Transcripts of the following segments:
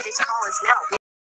This call is now.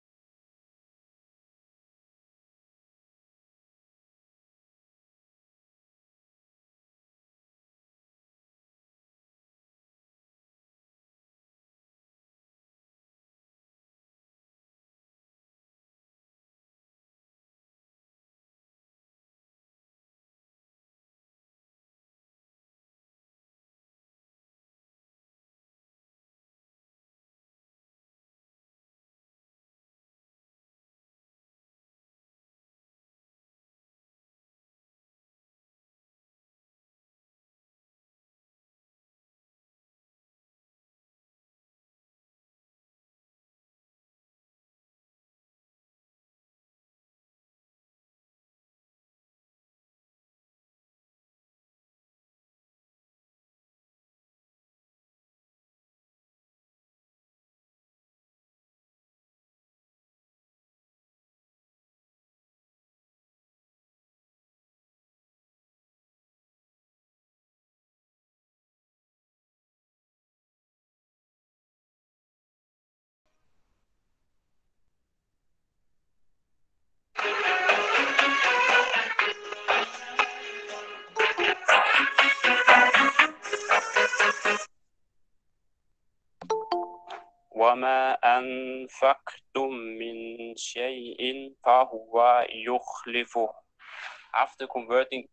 وما أنفقتم من شيء فهو يخلفه. After converting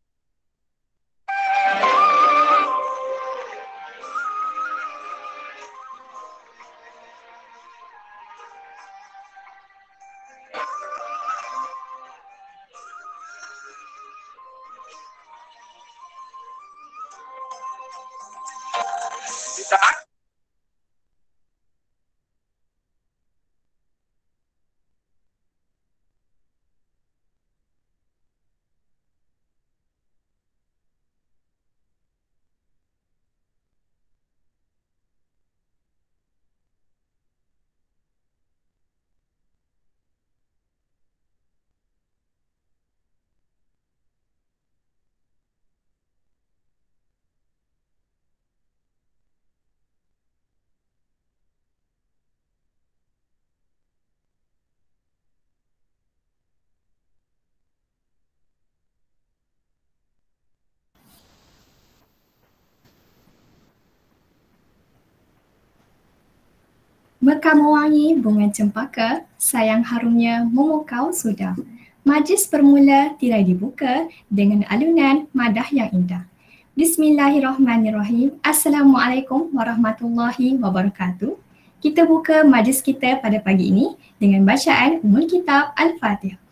Mekar mewangi bunga cempaka, sayang harumnya memukau sudah. Majlis bermula tirai dibuka dengan alunan madah yang indah. Bismillahirrahmanirrahim. Assalamualaikum warahmatullahi wabarakatuh. Kita buka majlis kita pada pagi ini dengan bacaan Ummul Kitab Al-Fatihah.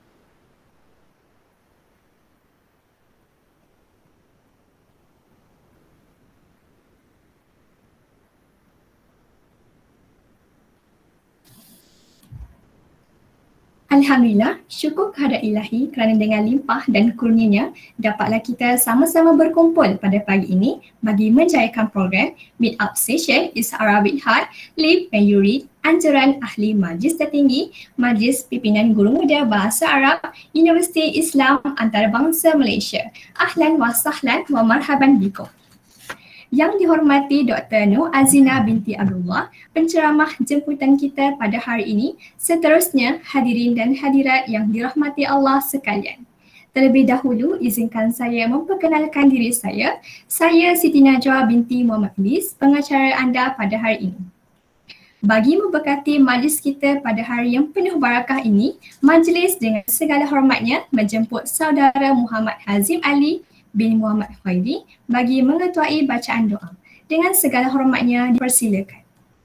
Alhamdulillah, syukur kehadrat ilahi kerana dengan limpah dan kurnianya dapatlah kita sama-sama berkumpul pada pagi ini bagi menjayakan program Meet Up Session Is Arabic Hard Live and You Read, anjuran ahli Majlis Tertinggi Majlis Pimpinan Guru Muda Bahasa Arab Universiti Islam Antarabangsa Malaysia. Ahlan wa sahlan wa marhaban bikum. Yang dihormati Dr. Nur Azina binti Abdullah, penceramah jemputan kita pada hari ini. Seterusnya, hadirin dan hadirat yang dirahmati Allah sekalian. Terlebih dahulu, izinkan saya memperkenalkan diri saya. Saya Siti Najwa binti Muhammad Ilis, pengacara anda pada hari ini. Bagi memberkati majlis kita pada hari yang penuh barakah ini, majlis dengan segala hormatnya menjemput saudara Muhammad Hazim Ali bin Muhammad Khairi bagi mengetuai bacaan doa. Dengan segala hormatnya dipersilakan.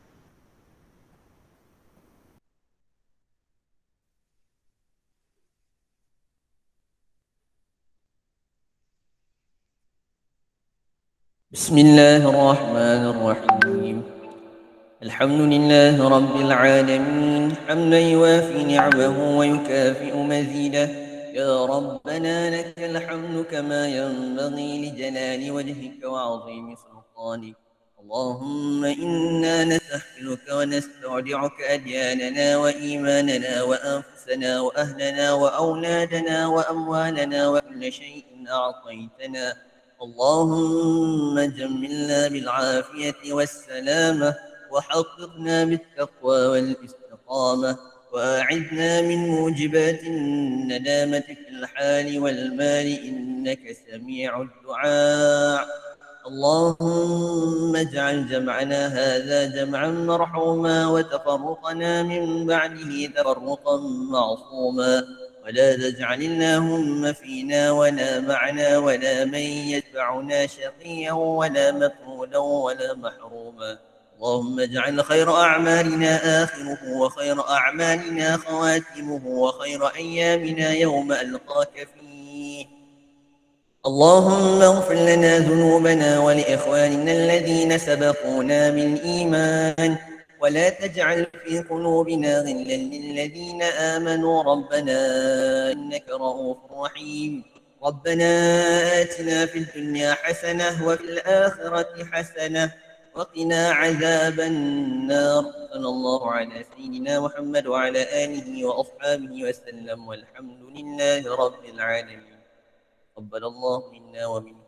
Bismillahirrahmanirrahim. Alhamdulillahi Rabbil Alamin. Hamdan yuwafi ni'amahu wa yukafi'u mazidah. يا ربنا لك الحمد كما ينبغي لجلال وجهك وعظيم سلطانك. اللهم إنا نستحفظك ونستودعك أدياننا وإيماننا وأنفسنا وأهلنا وأولادنا وأموالنا وكل شيء أعطيتنا. اللهم جملنا بالعافية والسلامة وحققنا بالتقوى والاستقامة والاستقامة وأعذنا من موجبات الندامة في الحال والمال إنك سميع الدعاء. اللهم اجعل جمعنا هذا جمعا مرحوما وتفرقنا من بعده تفرقا معصوما، ولا تجعل اللهم فينا ولا معنا ولا من يتبعنا شقيا ولا مطرودا ولا محروما. اللهم اجعل خير أعمالنا آخره وخير أعمالنا خواتمه وخير أيامنا يوم ألقاك فيه. اللهم اغفر لنا ذنوبنا ولإخواننا الذين سبقونا بالإيمان ولا تجعل في قلوبنا غلا للذين آمنوا ربنا إنك رؤوف رحيم. ربنا آتنا في الدنيا حسنة وفي الآخرة حسنة وقنا عذاب النار. صلى الله على سيدنا محمد وعلى آله وأصحابه وسلم والحمد لله رب العالمين. تقبل الله منا ومنكم.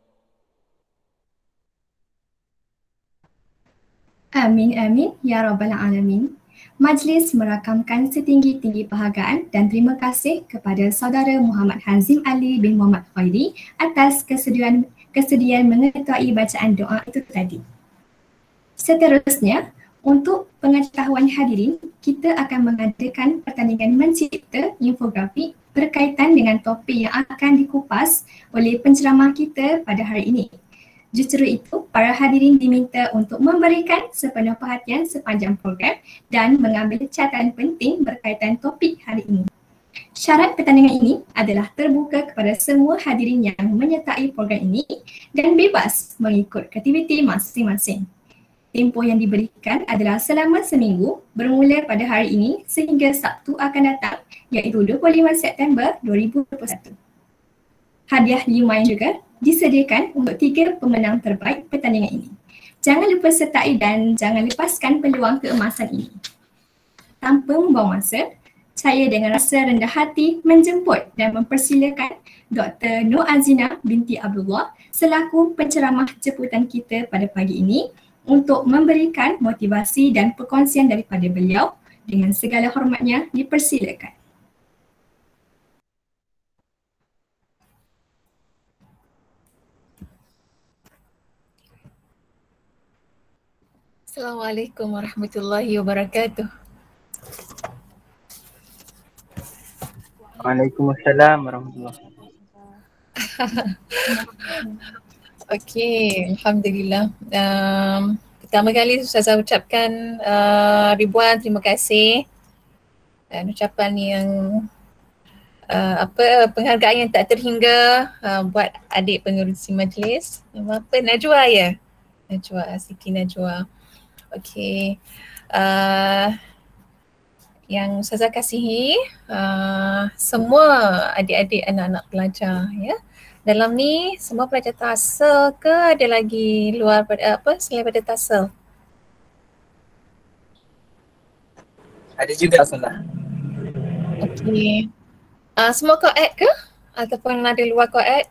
Amin amin ya rabbal alamin. Majlis merakamkan setinggi-tinggi penghargaan dan terima kasih kepada saudara Muhammad Hazim Ali bin Muhammad Khairi atas kesediaan mengetuai bacaan doa itu tadi. Seterusnya, untuk pengetahuan hadirin, kita akan mengadakan pertandingan mencipta infografik berkaitan dengan topik yang akan dikupas oleh penceramah kita pada hari ini. Justru itu, para hadirin diminta untuk memberikan sepenuh perhatian sepanjang program dan mengambil catatan penting berkaitan topik hari ini. Syarat pertandingan ini adalah terbuka kepada semua hadirin yang menyertai program ini dan bebas mengikut aktiviti masing-masing. Tempoh yang diberikan adalah selama seminggu bermula pada hari ini sehingga Sabtu akan datang iaitu 25 September 2021. Hadiah lumayan juga disediakan untuk 3 pemenang terbaik pertandingan ini. Jangan lupa sertai dan jangan lepaskan peluang keemasan ini. Tanpa membuang masa, saya dengan rasa rendah hati menjemput dan mempersilakan Dr. Nur Azina binti Abdullah selaku penceramah jemputan kita pada pagi ini untuk memberikan motivasi dan perkongsian daripada beliau. Dengan segala hormatnya dipersilakan. Assalamualaikum warahmatullahi wabarakatuh. Waalaikumsalam warahmatullahi Okey, Alhamdulillah. Pertama kali Ustazah ucapkan ribuan terima kasih dan ucapan yang penghargaan yang tak terhingga buat adik pengerusi majlis. Nama apa? Najwa ya? Najwa, Siti Najwa. Okey. Yang Ustazah kasihi semua adik-adik anak-anak pelajar ya. Dalam ni semua pelajar TASL ke ada lagi luar pada selain pada TASL? Ada juga Ustazah. Okey. Semua koed ke? Ataupun ada luar koed?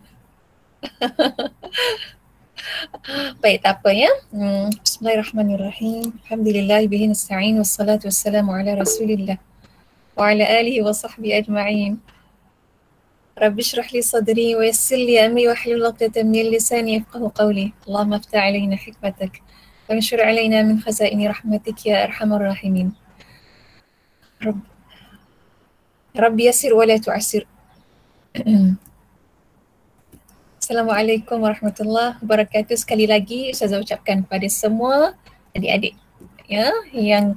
Baik, tak apa ya. Bismillahirrahmanirrahim. Alhamdulillah bihi nasta'in wassalatu wassalamu ala Rasulillah wa ala alihi wa sahbihi ajma'in. Rabbi shrah li sadri wa yassir li amri wahlul 'uqdatam min lisani yafqahu qawli. Allahumma iftah 'alaina hikmatak wa anshur 'alaina min khazaini rahmatik ya arhamar rahimin. Rabbi yassir wa la tu'assir. Assalamualaikum warahmatullahi wabarakatuh. Sekali lagi Ustazah ucapkan kepada semua adik-adik ya yang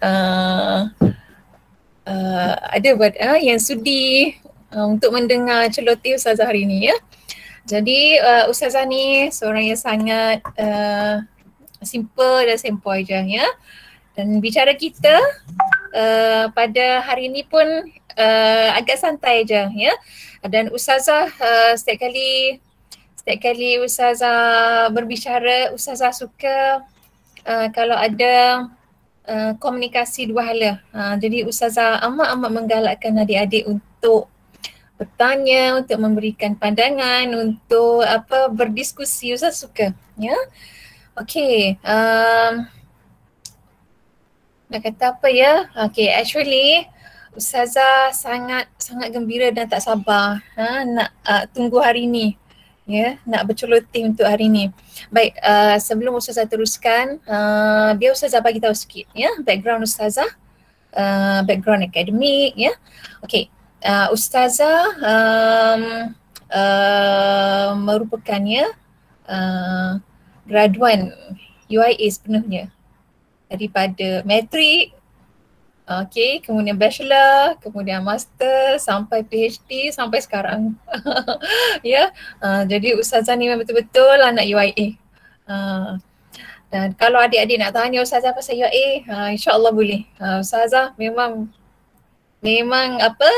ada buat yang sudi untuk mendengar celoteh Ustazah hari ini ya. Jadi Ustazah ni seorang yang sangat simple dan sempoi je ya. Dan bicara kita pada hari ini pun agak santai je ya. Dan Ustazah setiap kali Ustazah berbicara, Ustazah suka kalau ada komunikasi dua hala. Jadi Ustazah amat menggalakkan adik-adik untuk bertanya, untuk memberikan pandangan, untuk berdiskusi. Ustazah suka ya. Okey. nak kata apa ya? Okay, actually Ustazah sangat gembira dan tak sabar nak tunggu hari ni. Ya, nak berceloteh untuk hari ni. Baik, sebelum Ustazah teruskan, biar Ustazah bagi tahu sikit ya, background Ustazah, background akademik ya. Okay, Ustazah merupakannya graduan UIA sepenuhnya daripada matrik, okay, kemudian bachelor, kemudian master sampai PhD sampai sekarang. Ya, jadi Ustazah ni memang betul-betul anak UIA. Dan kalau adik-adik nak tanya Ustazah pasal UIA, insya-Allah boleh. Ustazah memang apa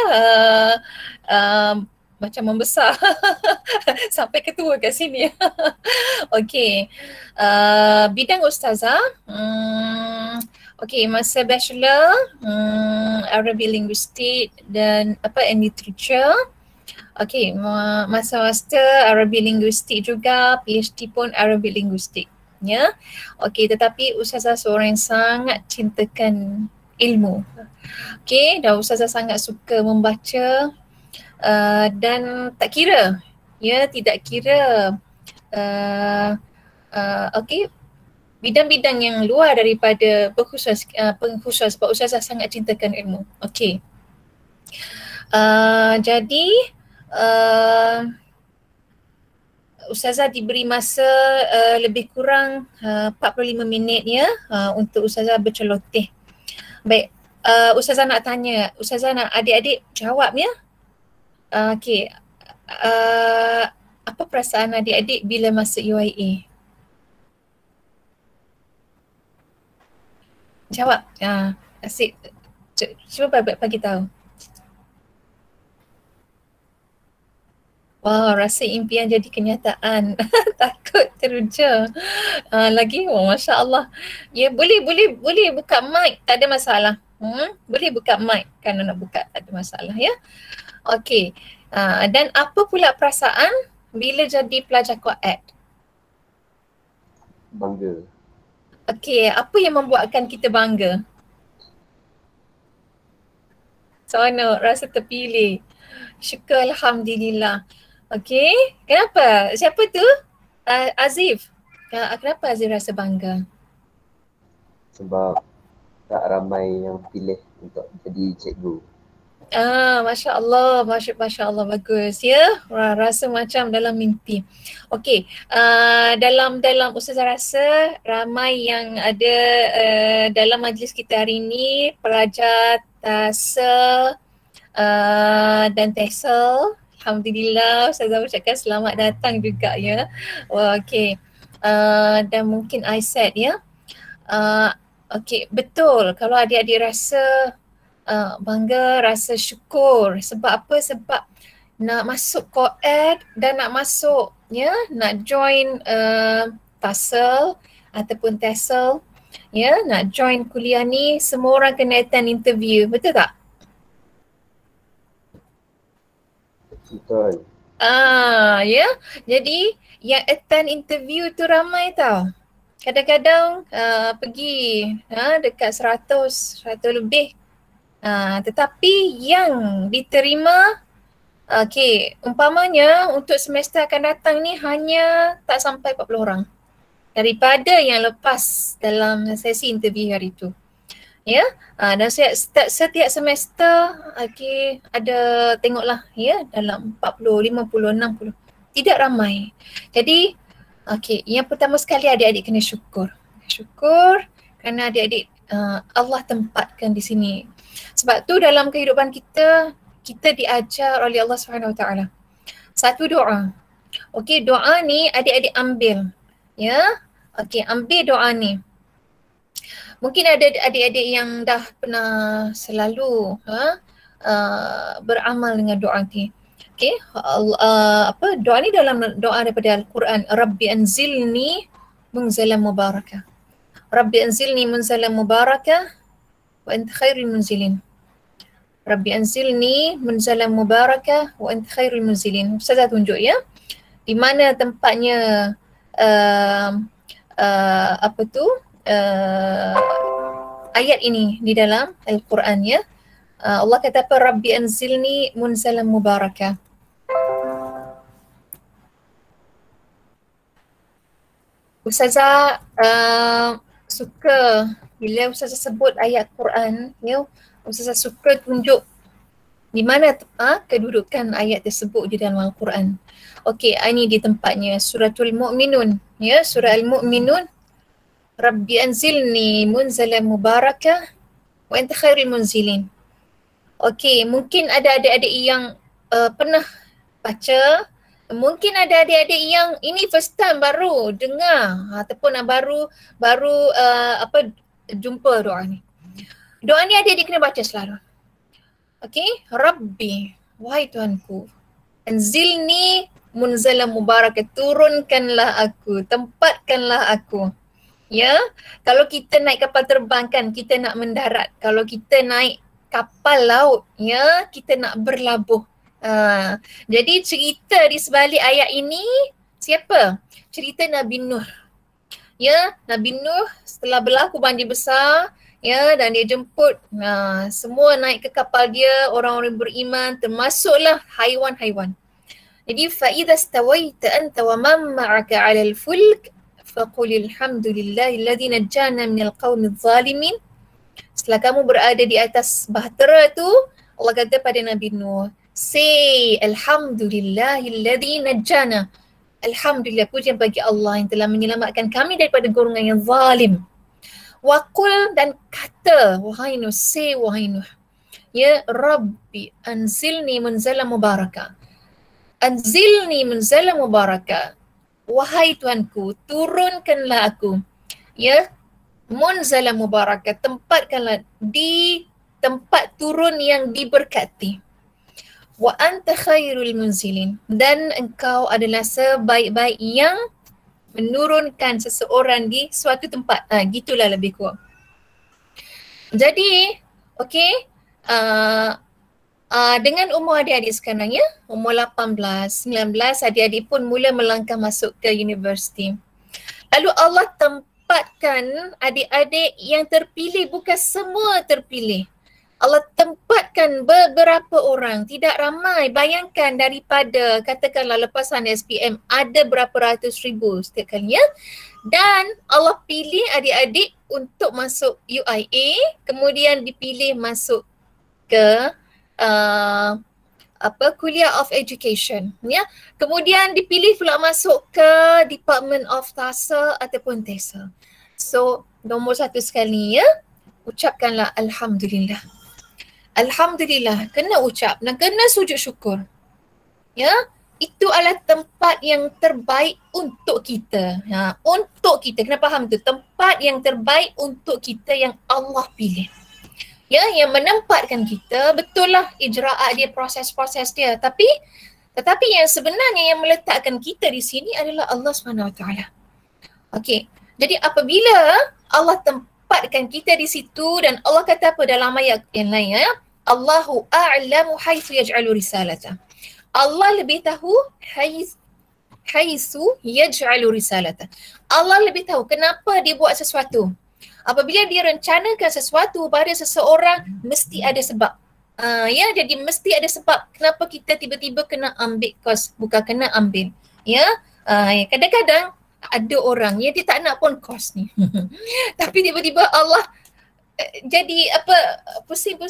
macam membesar sampai ketua kat sini. Okey, bidang Ustazah, okey, masa bachelor Arabic Linguistik dan and Literature. Okey, masa master Arabic Linguistik juga, PhD pun Arabic Linguistik. Ya, okey, tetapi Ustazah seorang yang sangat cintakan ilmu. Okey, dan Ustazah sangat suka membaca. Dan tak kira, ya, tidak kira okey, bidang-bidang yang luar daripada pengkhusus sebab Ustazah sangat cintakan ilmu. Okey, jadi Ustazah diberi masa lebih kurang 45 minit ya untuk Ustazah berceloteh. Baik, Ustazah nak tanya, Ustazah nak adik-adik jawab ya. Okey, apa perasaan adik-adik bila masuk UIA? Jawab. Asyik. Cuba bagi tahu. Wah, rasa impian jadi kenyataan. Takut teruja. Lagi, Masya Allah. Ya, boleh buka mic, tak ada masalah. Boleh buka mic kalau nak buka, tak ada masalah ya. Okey, dan apa pula perasaan bila jadi pelajar Quran? Bangga. Okey, apa yang membuatkan kita bangga? Seronok, rasa terpilih. Syukur Alhamdulillah. Okey, kenapa? Siapa tu? Azif. Kenapa Azif rasa bangga? Sebab tak ramai yang pilih untuk jadi cikgu. Masya Allah, Masya Allah, bagus ya. Rasa macam dalam mimpi. Okey, dalam Ustazah rasa ramai yang ada dalam majlis kita hari ini, pelajar TASA dan TESL. Alhamdulillah, Ustazah ucapkan selamat datang juga ya. Okey, dan mungkin ISET ya. Okey, betul, kalau adik-adik rasa bangga, rasa syukur. Sebab apa? Sebab nak masuk Quran dan nak masuk ya, nak join TASL ataupun TESL ya, nak join kuliah ni, semua orang kena attend interview, betul tak? Betul. Ya, jadi yang attend interview tu ramai tau. Kadang-kadang pergi dekat 100 lebih. Tetapi yang diterima, okey, umpamanya untuk semester akan datang ni hanya tak sampai 40 orang daripada yang lepas dalam sesi interview hari tu. Ya, dan setiap semester okey, ada tengoklah ya, dalam 40, 50, 60. Tidak ramai. Jadi okey, yang pertama sekali adik-adik kena syukur. Syukur kerana adik-adik Allah tempatkan di sini. Sebab tu dalam kehidupan kita diajar oleh Allah Subhanahu Wa Taala satu doa. Okey, doa ni adik-adik ambil. Ya. Okey, ambil doa ni. Mungkin ada adik-adik yang dah pernah selalu beramal dengan doa ni. Okey, doa ni dalam doa daripada Al-Quran, Rabbi anzilni munzalan mubarakah. Rabbi anzilni munzalan mubarakah wa anta khairul munzilin. Rabbi anzilni munzalan mubarakah wa anta khairul munzilin. Ustazah tunjuk ya, di mana tempatnya ayat ini di dalam Al-Quran ya. Allah kata apa? Rabbi anzilni munzalan mubarakah. Ustazah suka bila Ustazah sebut ayat Quran ya, Ustazah suka tunjuk di mana kedudukan ayat tersebut di dalam Al-Quran. Okey, ini di tempatnya Suratul Mu'minun ya, surah Al-Mu'minun. Rabbi anzilni munzalan mubarakah wa anta khairul munzilin. Okey, mungkin ada adik-adik yang pernah baca, mungkin ada adik-adik yang ini first time baru dengar ataupun baru jumpa doa ni. Doa ni adik-adik kena baca selalu. Okey, Rabbi, wahai Tuhanku, anzilni munzalan mubarakah, turunkanlah aku, tempatkanlah aku. Ya, kalau kita naik kapal terbang kan kita nak mendarat. Kalau kita naik kapal laut ya, kita nak berlabuh. Jadi cerita di sebalik ayat ini siapa? Cerita Nabi Nuh. Ya, Nabi Nuh setelah berlaku banjir besar ya, dan dia jemput semua naik ke kapal dia, orang-orang beriman, termasuklah haiwan-haiwan. Jadi fa idza stawaita anta wa man ma'aka 'alal fulk faqul alhamdulillahilladzi najjana minal qaumidz zalimin. Setelah kamu berada di atas bahtera tu, Allah kata pada Nabi Nuh, say alhamdulillahilladzi najjana. Alhamdulillah, pujian bagi Allah yang telah menyelamatkan kami daripada golongan yang zalim. Waqul, dan kata wahai Nuh, say wahai Nuh, ya Rabbi anzilni munzalan mubarakah. Anzilni munzalan mubarakah. Wahai Tuanku, turunkanlah aku. Ya, munzalan mubarakah, tempatkanlah di tempat turun yang diberkati. Wa anta khairul munzilin, dan engkau adalah sebaik-baik yang menurunkan seseorang di suatu tempat. Gitulah lebih kurang. Jadi, okey, dengan umur adik-adik sekarang ya, umur 18, 19, adik-adik pun mula melangkah masuk ke universiti. Lalu Allah tempatkan adik-adik yang terpilih, bukan semua terpilih. Allah tempatkan beberapa orang, tidak ramai. Bayangkan daripada katakanlah lepasan SPM ada berapa ratus ribu setiap kali ya. Dan Allah pilih adik-adik untuk masuk UIA, kemudian dipilih masuk ke Kuliah of Education ya. Kemudian dipilih pula masuk ke Department of TASA ataupun TESA. So nombor satu sekali ya, ucapkanlah alhamdulillah. Alhamdulillah, kena ucap dan kena sujud syukur. Ya, itu adalah tempat yang terbaik untuk kita. Untuk kita, kena faham tu, tempat yang terbaik untuk kita yang Allah pilih. Ya, yang menempatkan kita, betul lah ijraat dia, proses-proses dia. Tetapi yang sebenarnya yang meletakkan kita di sini adalah Allah SWT. Okey, jadi apabila Allah tempatkan kita di situ dan Allah kata apa dalam ayat yang lain ya, Allahu a'lamu haitsu yaj'alu risalata. Allah lebih tahu haitsu yaj'alu risalata. Allah lebih tahu kenapa dia buat sesuatu. Apabila dia rencanakan sesuatu pada seseorang, mesti ada sebab. Ya, jadi mesti ada sebab kenapa kita tiba-tiba kena ambil kos, bukan kena ambil. Ya, kadang-kadang ada orang ya dia tak nak pun kos ni. Tapi tiba-tiba Allah jadi pusing.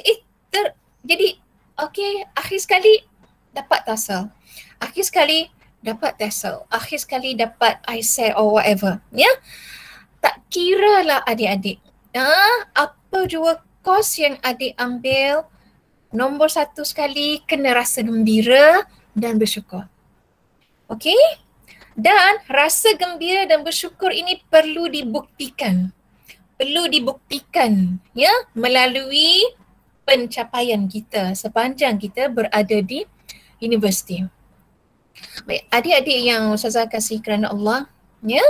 Jadi okey, akhir sekali dapat TASA. Akhir sekali dapat TESA. Akhir sekali dapat ISET or whatever. Ya. Tak kira lah adik-adik. Apa jua kos yang adik ambil, nombor satu sekali kena rasa gembira dan bersyukur. Okey? Dan rasa gembira dan bersyukur ini perlu dibuktikan. Perlu dibuktikan ya, melalui pencapaian kita sepanjang kita berada di universiti. Baik, adik-adik yang Ustazah kasih kerana Allah ya,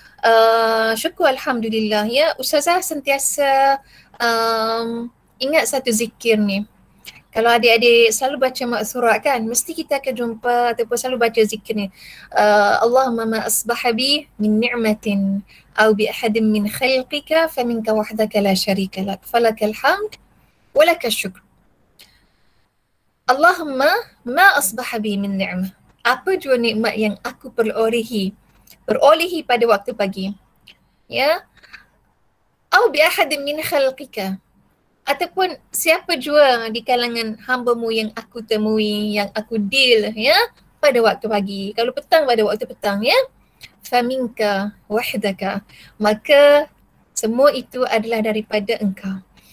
syukur alhamdulillah ya. Ustazah sentiasa ingat satu zikir ni. kalau adik-adik selalu baca maksurat kan, mesti kita akan jumpa ataupun selalu baca zikir ni. Allahumma ma asbaha bi min ni'matin aw bi ahadin min khalqika faminka wahdaka la syarika lak falakal hamd wa lakal syukr. Allahumma ma asbaha bi min ni'mah. Apa jua nikmat yang aku perolehi pada waktu pagi. Ya. Aw bi ahadin min khalqika, ataupun siapa jua di kalangan hamba-Mu yang aku temui, yang aku deal ya pada waktu pagi. Kalau petang pada waktu petang ya. Faminka wahdaka, maka semua itu adalah daripada Engkau.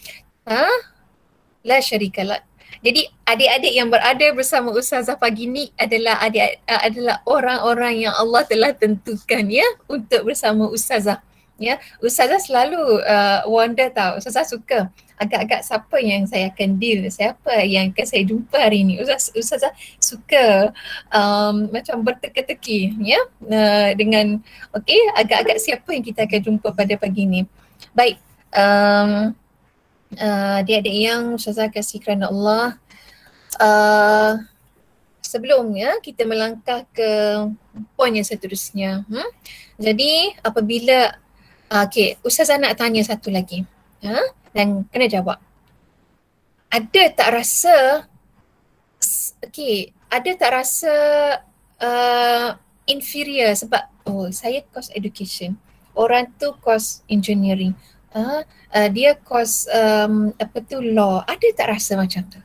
La syarika lak. Jadi adik-adik yang berada bersama Ustazah pagi ni adalah adalah orang-orang yang Allah telah tentukan ya untuk bersama Ustazah. Ya, Ustazah selalu wonder tau, Ustazah suka agak-agak siapa yang saya akan deal, siapa yang akan saya jumpa hari ni. Ustazah suka macam berteka-teki ya dengan agak-agak siapa yang kita akan jumpa pada pagi ni. Baik, adik-adik yang Ustazah kasih kerana Allah, sebelumnya kita melangkah ke poin yang seterusnya. Jadi apabila Ustazah nak tanya satu lagi dan kena jawab. Ada tak rasa inferior sebab saya course education, orang tu course engineering, dia course law. Ada tak rasa macam tu?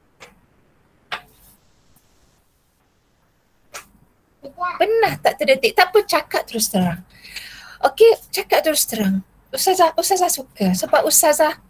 Pernah tak terdetik? Tak apa, cakap terus terang. Okey, cakap terus terang. Ustazah suka sebab Ustazah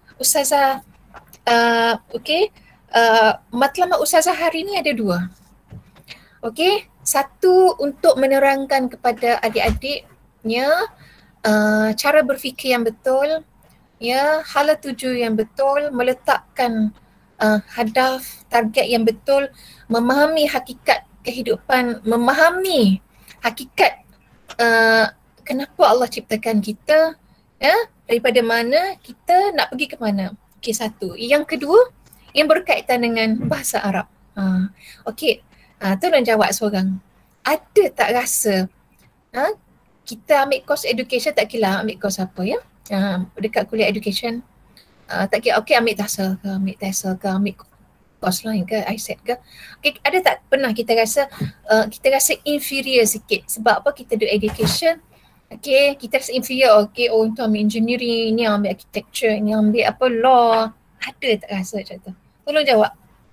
matlamat Ustazah hari ni ada dua. Okey, satu untuk menerangkan kepada adik-adiknya cara berfikir yang betul, ya, hala tuju yang betul, meletakkan hadaf, target yang betul, memahami hakikat kehidupan, memahami hakikat kenapa Allah ciptakan kita, ya, daripada mana kita nak pergi ke mana. Okey, satu. Yang kedua, yang berkaitan dengan bahasa Arab. Tolong jawab seorang. Ada tak rasa kita ambil course education, tak kira ambil course apa ya, dekat kuliah education, tak kira ambil TESOL ke, ambil course lain ke, ISET ke. Okay, ada tak pernah kita rasa inferior sikit sebab apa kita do education. Okay, kita rasa inferior. Okay, itu ambil engineering, ni ambil architecture, ni ambil law. Ada tak rasa macam tu? Tolong jawab.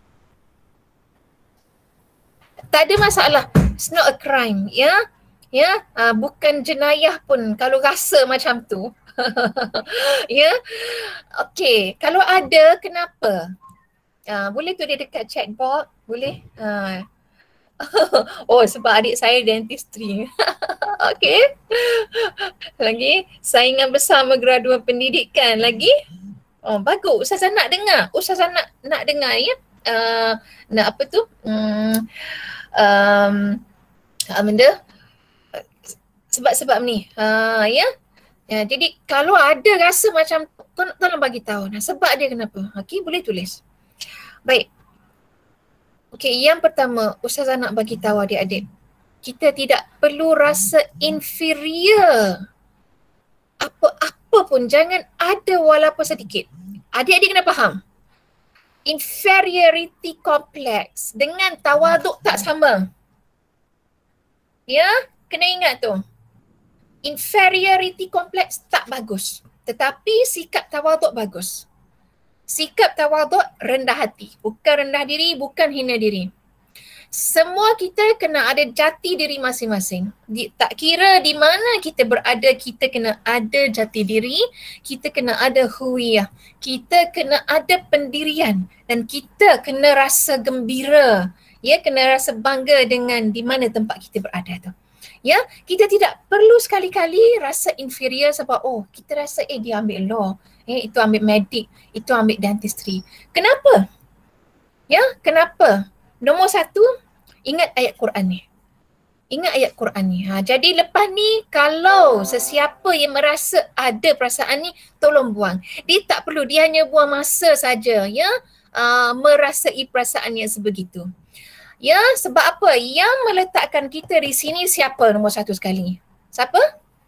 Tak ada masalah. It's not a crime, ya. Ya, bukan jenayah pun kalau rasa macam tu. Ya. Okay, kalau ada, kenapa? Boleh tu dia dekat chatbot, boleh? Sebab adik saya dentistry. Okey. Lagi saingan bersama graduan pendidikan lagi. Bagus. Ustazah nak dengar. Ustazah nak dengar ya. Nak apa tu? Benda sebab ni. Ya. Jadi kalau ada rasa macam tolong bagi tahu. Sebab dia kenapa? Okey, boleh tulis. Baik. Okey, yang pertama Ustazah nak bagi tahu adik-adik, kita tidak perlu rasa inferior. Apa pun jangan ada walaupun sedikit. Adik-adik kena faham. Inferiority complex dengan tawaduk tak sama. Ya, kena ingat tu. Inferiority complex tak bagus, tetapi sikap tawaduk bagus. Sikap tawaduk rendah hati, bukan rendah diri, bukan hina diri. Semua kita kena ada jati diri masing-masing. Tak kira di mana kita berada, kita kena ada jati diri, kita kena ada huwiyah, kita kena ada pendirian dan kita kena rasa gembira, ya, kena rasa bangga dengan di mana tempat kita berada tu. Ya, kita tidak perlu sekali-kali rasa inferior sebab kita rasa dia ambil law, itu ambil medik, itu ambil dentistry. Kenapa? Ya, kenapa? Nombor satu, ingat ayat Quran ni. Ingat ayat Quran ni. Jadi lepas ni kalau sesiapa yang merasa ada perasaan ni, tolong buang. Dia tak perlu, dia hanya buang masa saja, ya. merasai perasaan yang sebegitu. Ya, sebab apa? Yang meletakkan kita di sini siapa nombor satu sekali? Siapa?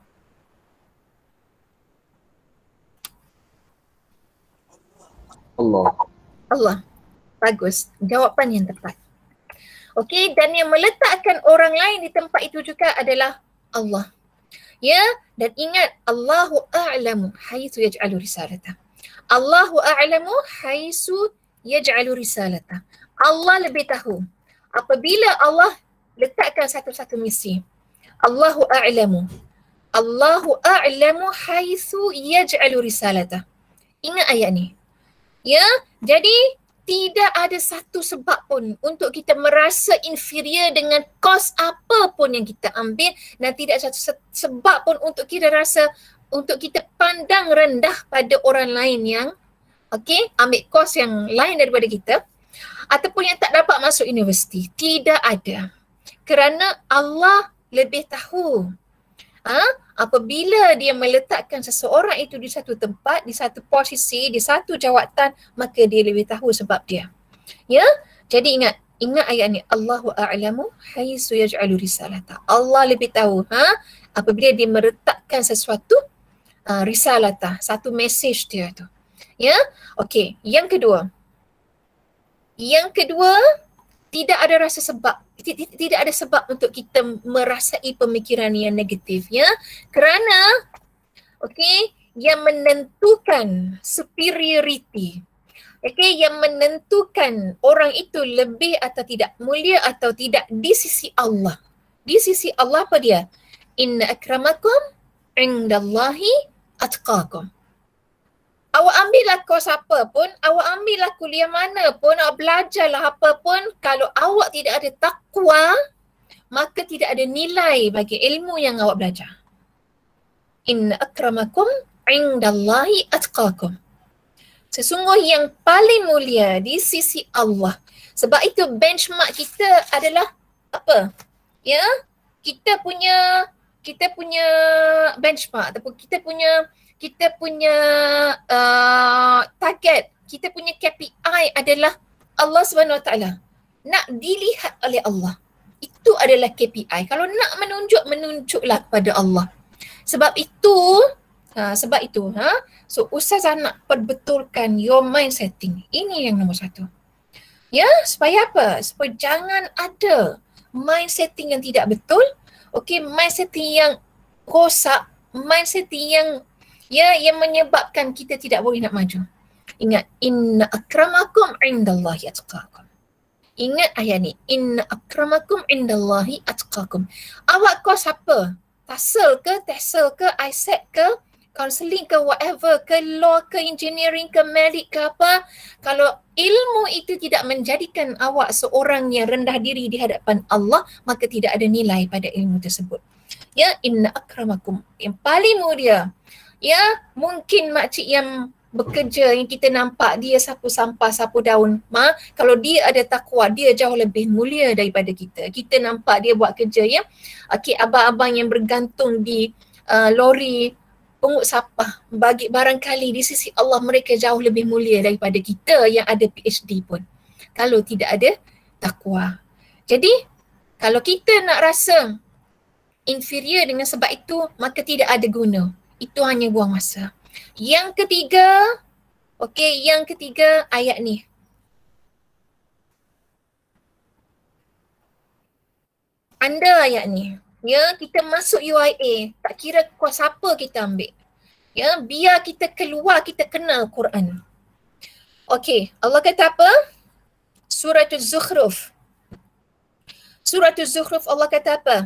Allah. Allah. Bagus. Jawapan yang tepat. Okey, dan yang meletakkan orang lain di tempat itu juga adalah Allah. Ya, dan ingat Allahu a'lamu haitsu yaj'alu risalata. Allahu a'lamu haitsu yaj'alu risalata. Allah lebih tahu. Apabila Allah letakkan satu-satu misi. Allahu a'lamu. Allahu a'lamu haitsu yaj'alu risalata. Ingat ayat ni. Ya, jadi tidak ada satu sebab pun untuk kita merasa inferior dengan kos apa pun yang kita ambil, dan tidak satu sebab pun untuk kita rasa, untuk kita pandang rendah pada orang lain yang ambil kos yang lain daripada kita ataupun yang tak dapat masuk universiti. Tidak ada. Kerana Allah lebih tahu. Apabila dia meletakkan seseorang itu di satu tempat, di satu posisi, di satu jawatan, maka dia lebih tahu sebab dia. Ya, jadi ingat ayat ni. Allahu a'lamu haitsu yaj'alu risalata. Allah lebih tahu apabila dia meletakkan sesuatu risalata, satu message dia tu. Ya, okey. Yang kedua, tidak ada rasa sebab. Tidak ada sebab untuk kita merasai pemikiran yang negatif, ya. Kerana yang menentukan superiority, yang menentukan orang itu lebih atau tidak, mulia atau tidak di sisi Allah. Di sisi Allah apa dia? Inna akramakum indallahi atqakum. Awak ambillah kos apa pun, awak ambillah kuliah mana pun, awak belajarlah apa pun, kalau awak tidak ada takwa, maka tidak ada nilai bagi ilmu yang awak belajar. Inna akramakum indallahi atqakum. Sesungguhnya yang paling mulia di sisi Allah. Sebab itu benchmark kita adalah apa? Ya, kita punya benchmark ataupun kita punya target, kita punya KPI adalah Allah Subhanahu Wa Taala. Nak dilihat oleh Allah. Itu adalah KPI. Kalau nak menunjuklah kepada Allah. Sebab itu, so Ustazah nak perbetulkan your mind setting. Ini yang nombor satu. Ya, supaya apa? Supaya jangan ada mind setting yang tidak betul. Mind setting yang rosak, mind setting yang menyebabkan kita tidak boleh nak maju. Ingat, inna akramakum indallahi atqakum. Ingat ayat ni, inna akramakum indallahi atqakum. Awak kos apa? TESOL ke, ISET ke, counselling ke, whatever, ke law ke, engineering ke, merit ke apa. Kalau ilmu itu tidak menjadikan awak seorang yang rendah diri di hadapan Allah, maka tidak ada nilai pada ilmu tersebut. Ya, inna akramakum, yang paling mulia. Ya, mungkin makcik yang bekerja yang kita nampak dia sapu sampah, sapu daun. Kalau dia ada takwa, dia jauh lebih mulia daripada kita. Kita nampak dia buat kerja, ya. Abang-abang yang bergantung di lori pungut sampah, bagi barangkali di sisi Allah mereka jauh lebih mulia daripada kita yang ada PhD pun. Kalau tidak ada takwa. Jadi, kalau kita nak rasa inferior dengan sebab itu, maka tidak ada guna. Itu hanya buang masa. Yang ketiga ayat ni. Anda ayat ni. Ya, kita masuk UIA, tak kira kos apa kita ambil. Ya, biar kita keluar, kita kenal Quran. Allah kata apa? Suratul Zukhruf. Suratul Zukhruf Allah kata apa?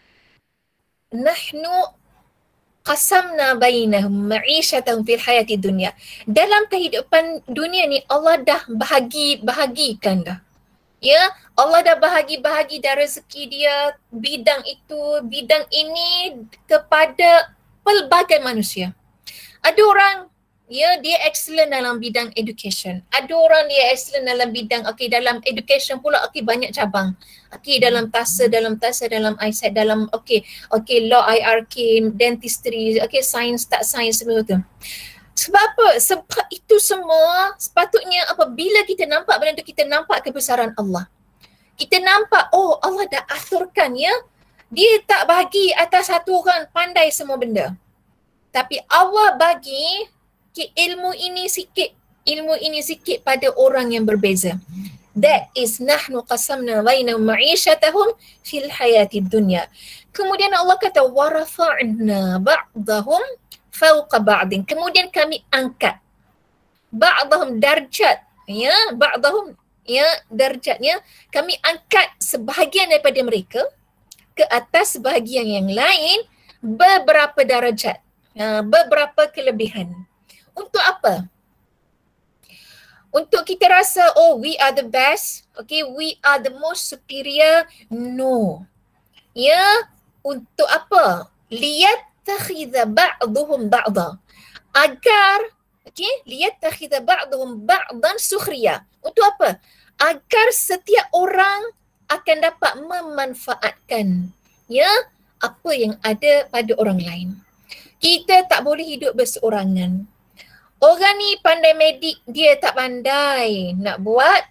Nahnu qasamna bainahum ma'isyatahum fil hayati dunya. Dalam kehidupan dunia ni Allah dah bahagikan dah. Ya, Allah dah bahagi dah rezeki dia, bidang itu, bidang ini kepada pelbagai manusia. Ada orang dia excellent dalam bidang education. Ada orang dia excellent dalam bidang dalam education pula banyak cabang. Dalam tasa, dalam ISET, dalam law, IRK, dentistry, sains tak sains, seperti itu. Sebab apa? Sebab itu semua sepatutnya apabila kita nampak benda tu, kita nampak kebesaran Allah. Kita nampak, oh Allah dah aturkan ya. Dia tak bagi atas satu orang pandai semua benda. Tapi Allah bagi ilmu ini sikit pada orang yang berbeza. That is nahnu qasamna bainahum ma'isyatahum fil hayatid dunya. Kemudian Allah kata wa rafa'na ba'dahum fawqa ba'din. Kemudian kami angkat ba'dahum darjat, ya, ba'dahum ya darjatnya, kami angkat sebahagian daripada mereka ke atas sebahagian yang lain beberapa darajat, beberapa kelebihan. Untuk apa? Untuk kita rasa, oh we are the best, okay, we are the most superior. No. Ya, untuk apa? Liyattakhidha ba'duhum ba'da. Agar, okay, liyattakhidha ba'duhum ba'dan sukhriya. Untuk apa? Agar setiap orang akan dapat memanfaatkan, ya, apa yang ada pada orang lain. Kita tak boleh hidup berseorangan. Orang ni pandai medik, dia tak pandai nak buat,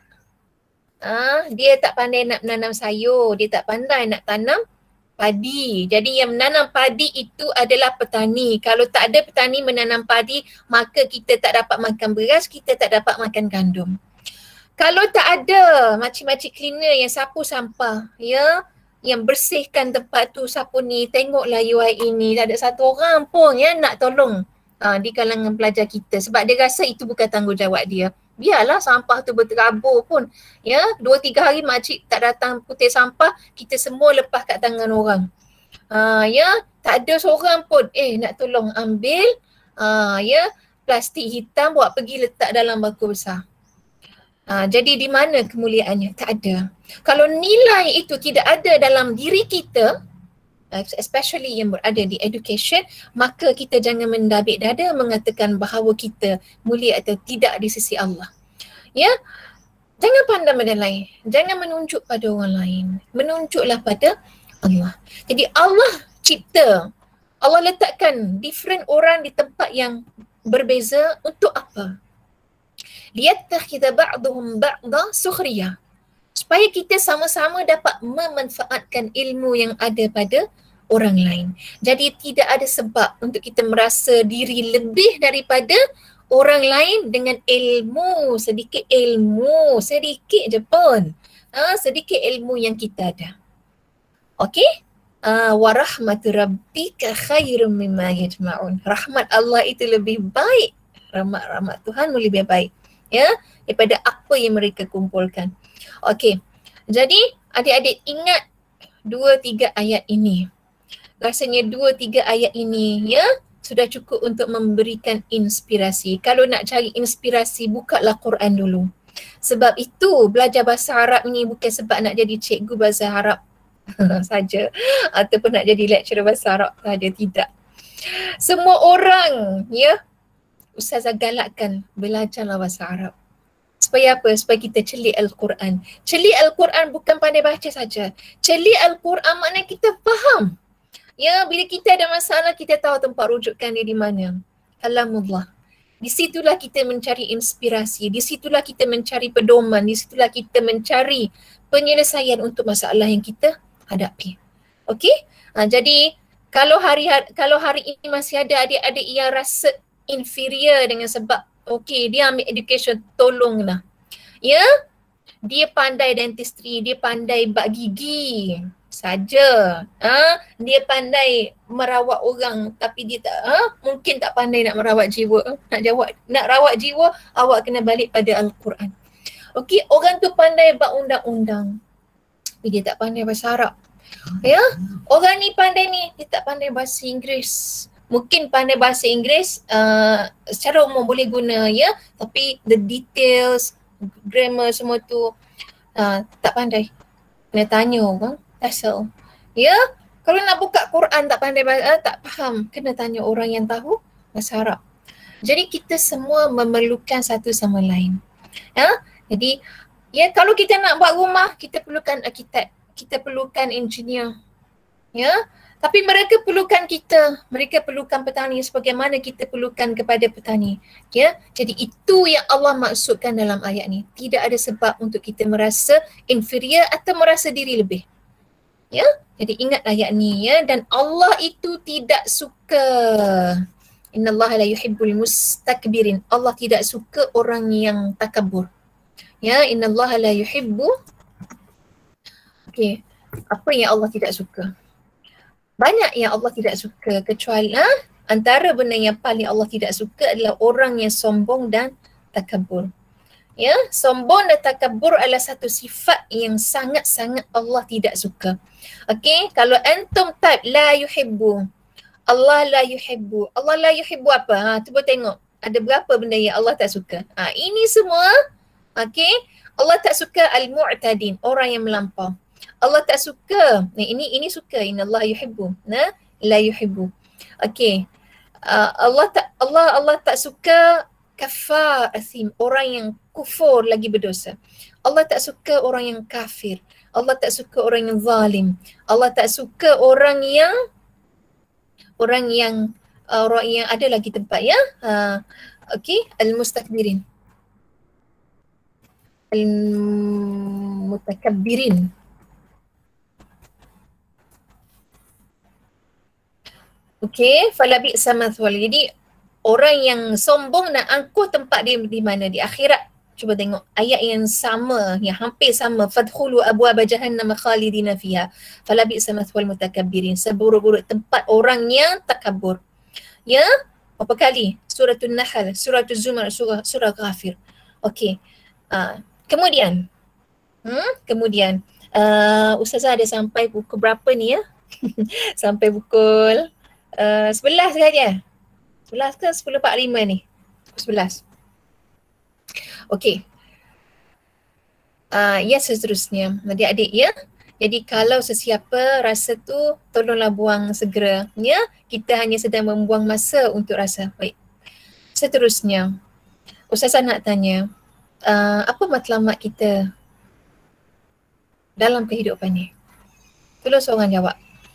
dia tak pandai nak menanam sayur, dia tak pandai nak tanam padi. Jadi yang menanam padi itu adalah petani. Kalau tak ada petani menanam padi, maka kita tak dapat makan beras, kita tak dapat makan gandum. Kalau tak ada makcik-makcik cleaner yang sapu sampah, ya, yang bersihkan tempat tu, sapu ni, tengoklah UI ini, tak ada satu orang pun ya nak tolong di kalangan pelajar kita, sebab dia rasa itu bukan tanggungjawab dia. Biarlah sampah tu berterabur pun, ya, 2-3 hari makcik tak datang putih sampah, kita semua lepas kat tangan orang. Ya, tak ada seorang pun nak tolong ambil ya plastik hitam buat pergi letak dalam bako besar. Jadi di mana kemuliaannya? Tak ada. Kalau nilai itu tidak ada dalam diri kita, especially yang berada di education, maka kita jangan mendabik dada mengatakan bahawa kita mulia atau tidak di sisi Allah. Ya, jangan pandang benda lain. Jangan menunjuk pada orang lain. Menunjuklah pada Allah. Jadi Allah cipta, Allah letakkan different orang di tempat yang berbeza untuk apa? Liyattakhidha ba'duhum ba'da sukhriya. Supaya kita sama-sama dapat memanfaatkan ilmu yang ada pada orang lain. Jadi tidak ada sebab untuk kita merasa diri lebih daripada orang lain dengan ilmu, sedikit je pun. Sedikit ilmu yang kita ada. Okey? Wa rahmatu rabbika khairum mimma yajma'un. Rahmat Allah itu lebih baik. Rahmat Tuhan lebih baik, ya, daripada apa yang mereka kumpulkan. Okey. Jadi adik-adik ingat 2-3 ayat ini. Rasanya 2-3 ayat ini, ya, sudah cukup untuk memberikan inspirasi. Kalau nak cari inspirasi, bukalah Quran dulu. Sebab itu belajar bahasa Arab ni bukan sebab nak jadi cikgu bahasa Arab saja ataupun nak jadi lecturer bahasa Arab saja, tidak. Semua orang, ya, Ustazah galakkan belajarlah bahasa Arab. Supaya apa? Supaya kita celik Al-Quran. Celik Al-Quran bukan pandai baca saja. Celik Al-Quran maknanya kita faham. Ya, bila kita ada masalah, kita tahu tempat rujukan dia di mana. Kalamullah. Di situlah kita mencari inspirasi. Di situlah kita mencari pedoman. Di situlah kita mencari penyelesaian untuk masalah yang kita hadapi. Okey? Jadi kalau hari ini masih ada adik-adik yang rasa inferior dengan sebab okey dia ambil education, tolonglah. Ya, dia pandai dentistry, dia pandai bak gigi saja. Dia pandai merawat orang tapi dia tak mungkin tak pandai nak merawat jiwa. Nak rawat jiwa, awak kena balik pada Al-Quran. Okey, orang tu pandai bak undang-undang tapi dia tak pandai bahasa Arab. Ya, orang ni pandai ni, dia tak pandai bahasa Inggeris. Mungkin pandai bahasa Inggeris secara umum boleh guna, ya, tapi the details, grammar semua tu tak pandai. Kena tanya orang, that's all. Ya, kalau nak buka Quran tak pandai tak faham, kena tanya orang yang tahu bahasa Arab. Jadi kita semua memerlukan satu sama lain. Ya, jadi ya, kalau kita nak buat rumah, kita perlukan arkitek, kita perlukan engineer. Ya, Tapi mereka perlukan kita, mereka perlukan petani sebagaimana kita perlukan kepada petani. Ya, jadi itu yang Allah maksudkan dalam ayat ni. Tidak ada sebab untuk kita merasa inferior atau merasa diri lebih. Ya, jadi ingat ayat ni ya. Dan Allah itu tidak suka. Innallaha la yuhibbul mustakbirin. Allah tidak suka orang yang takabur. Ya, innallaha la yuhibbu. Okey, apa yang Allah tidak suka? Banyak yang Allah tidak suka, kecuali antara benda yang paling Allah tidak suka adalah orang yang sombong dan takabur. Ya, sombong dan takabur adalah satu sifat yang sangat-sangat Allah tidak suka. Okey, kalau antum type la yuhibbu, Allah la yuhibbu. Allah la yuhibbu apa? Cuba tengok. Ada berapa benda yang Allah tak suka? Ini semua, okey, Allah tak suka al-mu'tadin, orang yang melampau. Allah tak suka. Ini suka. Innallaha yuhibbu. La yuhibbu. Okey. Allah tak suka kafar asim, orang yang kufur lagi berdosa. Allah tak suka orang yang kafir. Allah tak suka orang yang zalim. Allah tak suka orang yang ada lagi tempat ya. Okey, al-mustakbirin. Al-mutakabbirin. Okey, fala bi'sa mathwal. Jadi orang yang sombong nak angkuh tempat dia di mana? Di akhirat. Cuba tengok ayat yang sama, yang hampir sama. Fadkhulu abwaaba jahannam khalidina fiha. Fala bi'sa mathwal mutakabbirin. Seburuk-buruk tempat orang yang takabur. Ya? Berapa kali? Suratul Nahl, Suratul Zumar, surah Ghafir. Okey. Kemudian Ustazah ada sampai pukul berapa ni ya? Sampai pukul 11 saja. 11 ke 10.45 ni? 11. Okey. Ya seterusnya. Adik-adik ya. Jadi kalau sesiapa rasa tu tolonglah buang segera. Ya. Kita hanya sedang membuang masa untuk rasa. Baik. Seterusnya. Ustazah nak tanya. Apa matlamat kita dalam kehidupan ni? Tolong seorang jawab.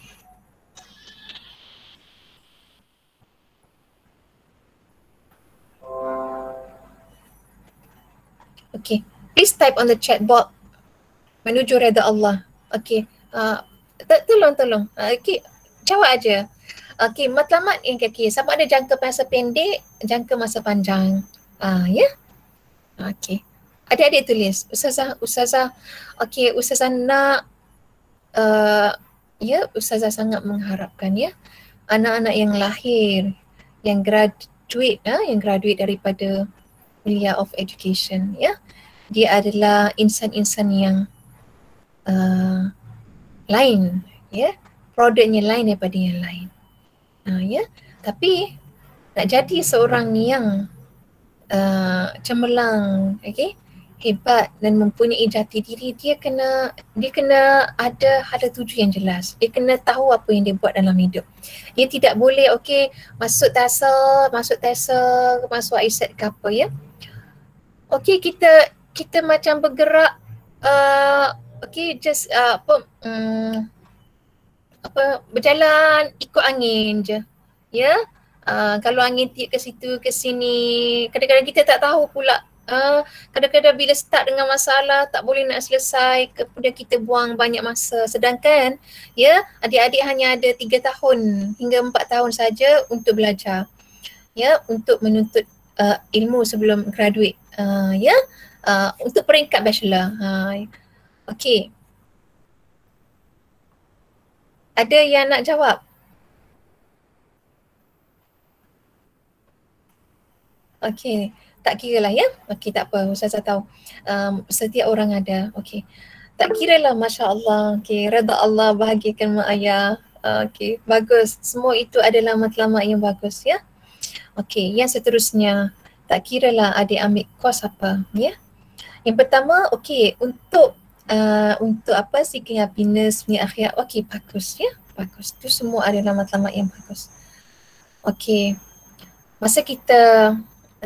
Okay, please type on the chat box menuju redha Allah. Okay, tolong. Okay, jawab aja. Okay, matlamat yang kaki sama ada jangka masa pendek, jangka masa panjang. Ya. Okay. Adik-adik tulis. Ustazah. Okay, Ustazah nak ya, Ustazah sangat mengharapkan ya anak-anak yang lahir, yang graduate daripada Kuliah of Education ya. Dia adalah insan-insan yang lain ya. Produknya lain daripada yang lain. Ya. Tapi nak jadi seorang yang cemerlang, okay, hebat dan mempunyai jati diri, dia kena ada tuju yang jelas. Dia kena tahu apa yang dia buat dalam hidup. Dia tidak boleh masuk TESOL, masuk ISET ke apa ya. Okey, kita macam bergerak berjalan ikut angin je. Ya. Kalau angin tiup ke situ ke sini, kadang-kadang kita tak tahu pula. Kadang-kadang bila start dengan masalah tak boleh nak selesai, kemudian kita buang banyak masa. Sedangkan ya, adik-adik hanya ada 3 tahun hingga 4 tahun saja untuk belajar. Ya, untuk menuntut ilmu sebelum graduate. Untuk peringkat bachelor. Okey. Ada yang nak jawab? Okey, tak kira lah ya. Okey, tak apa, Ustazah tahu. Setiap orang ada. Okey. Tak kira lah, Masya Allah. Okey, redha Allah, bahagiakan mak ayah. Okey, bagus. Semua itu adalah matlamat yang bagus ya. Okey, yang seterusnya. Tak kira lah adik ambil kos apa ya. Yang pertama, okey, untuk apa seeking happiness, punya akhirat, okey, bagus ya. Bagus. Itu semua adalah matlamat yang bagus. Okey. Masa kita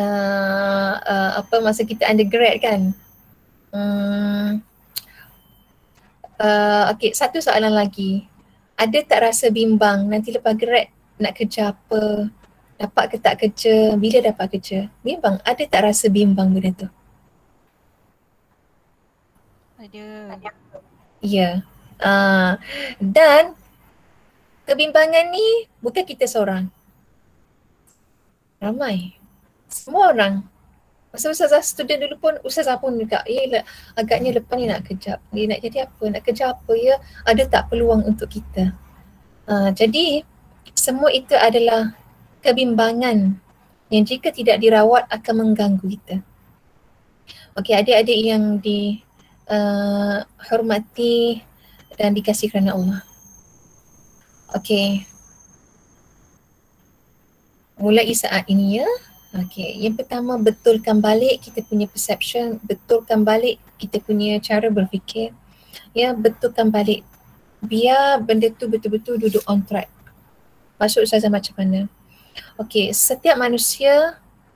masa kita undergrad kan. Okey, satu soalan lagi. ada tak rasa bimbang nanti lepas grad nak kerja apa, dapat ke tak kerja, bila dapat kerja? Bimbang, ada tak rasa bimbang benda tu? Ada. Ya. Dan kebimbangan ni bukan kita seorang. Ramai. Semua orang. Masa Ustazah student dulu pun, Ustazah pun juga, agaknya lepas ni nak kerja. Dia nak jadi apa? Nak kerja apa ya? Ada tak peluang untuk kita? Jadi, semua itu adalah kebimbangan yang jika tidak dirawat akan mengganggu kita. Okey, adik-adik yang dihormati dan dikasihi kerana Allah. Okey. Mulai saat ini ya. Okey, yang pertama betulkan balik kita punya perception, betulkan balik kita punya cara berfikir. Ya, betulkan balik. Biar benda tu betul-betul duduk on track. Maksud Ustazah macam mana? Okey, setiap manusia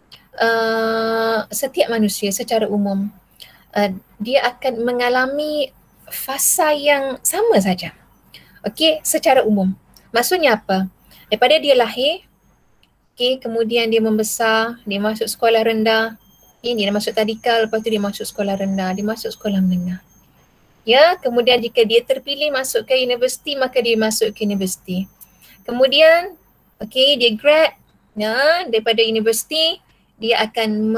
secara umum dia akan mengalami fasa yang sama saja. Okey, secara umum. Maksudnya apa? Daripada dia lahir, okey, kemudian dia membesar, dia masuk sekolah rendah, dia masuk tadika, lepas tu dia masuk sekolah rendah, dia masuk sekolah menengah. Ya, kemudian jika dia terpilih masuk ke universiti, maka dia masuk ke universiti. Kemudian, okey, dia grad, ya, daripada universiti, dia akan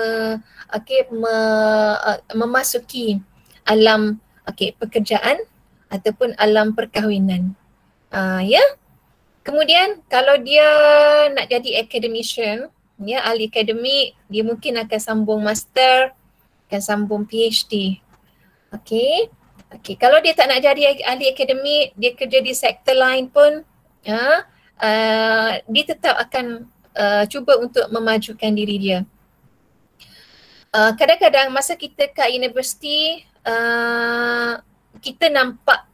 memasuki alam pekerjaan ataupun alam perkahwinan. Ya. Kemudian kalau dia nak jadi academician, ya, ahli akademik, dia mungkin akan sambung master, akan sambung PhD. Okey. Okey, kalau dia tak nak jadi ahli akademik, dia kerja di sektor lain pun, ya, dia tetap akan cuba untuk memajukan diri dia. Kadang-kadang masa kita kat universiti, kita nampak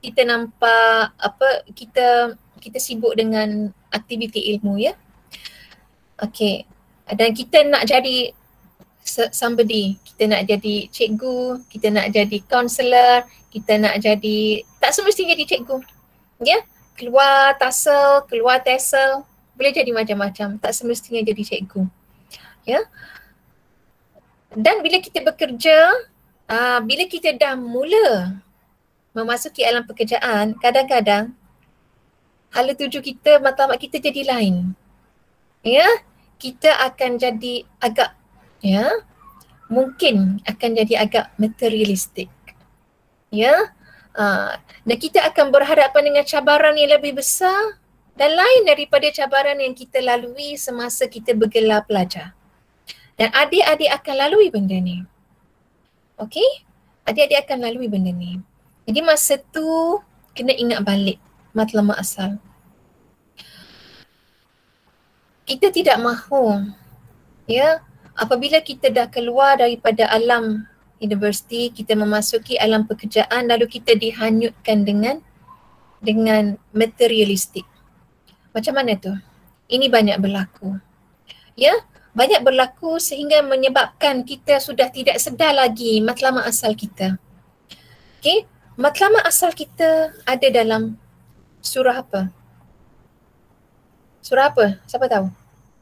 kita sibuk dengan aktiviti ilmu, ya. Okey. Dan kita nak jadi somebody, kita nak jadi cikgu, kita nak jadi kaunselor, kita nak jadi, tak semestinya jadi cikgu. Ya. Keluar TASL, keluar TESL, boleh jadi macam-macam, tak semestinya jadi cikgu. Ya. Dan bila kita bekerja, bila kita dah mula memasuki alam pekerjaan, kadang-kadang hala tuju kita, matlamat kita jadi lain. Ya, kita akan jadi agak, ya, mungkin akan jadi agak materialistik. Ya, dan kita akan berhadapan dengan cabaran yang lebih besar dan lain daripada cabaran yang kita lalui semasa kita bergelar pelajar. Dan adik-adik akan lalui benda ni. Okey? Adik-adik akan lalui benda ni. Jadi masa tu kena ingat balik matlamat asal. Kita tidak mahu, ya, apabila kita dah keluar daripada alam universiti, kita memasuki alam pekerjaan, lalu kita dihanyutkan dengan materialistik. Macam mana tu? Ini banyak berlaku. Ya, banyak berlaku sehingga menyebabkan kita sudah tidak sedar lagi matlamat asal kita. Okey, matlamat asal kita ada dalam surah apa? Surah apa? Siapa tahu?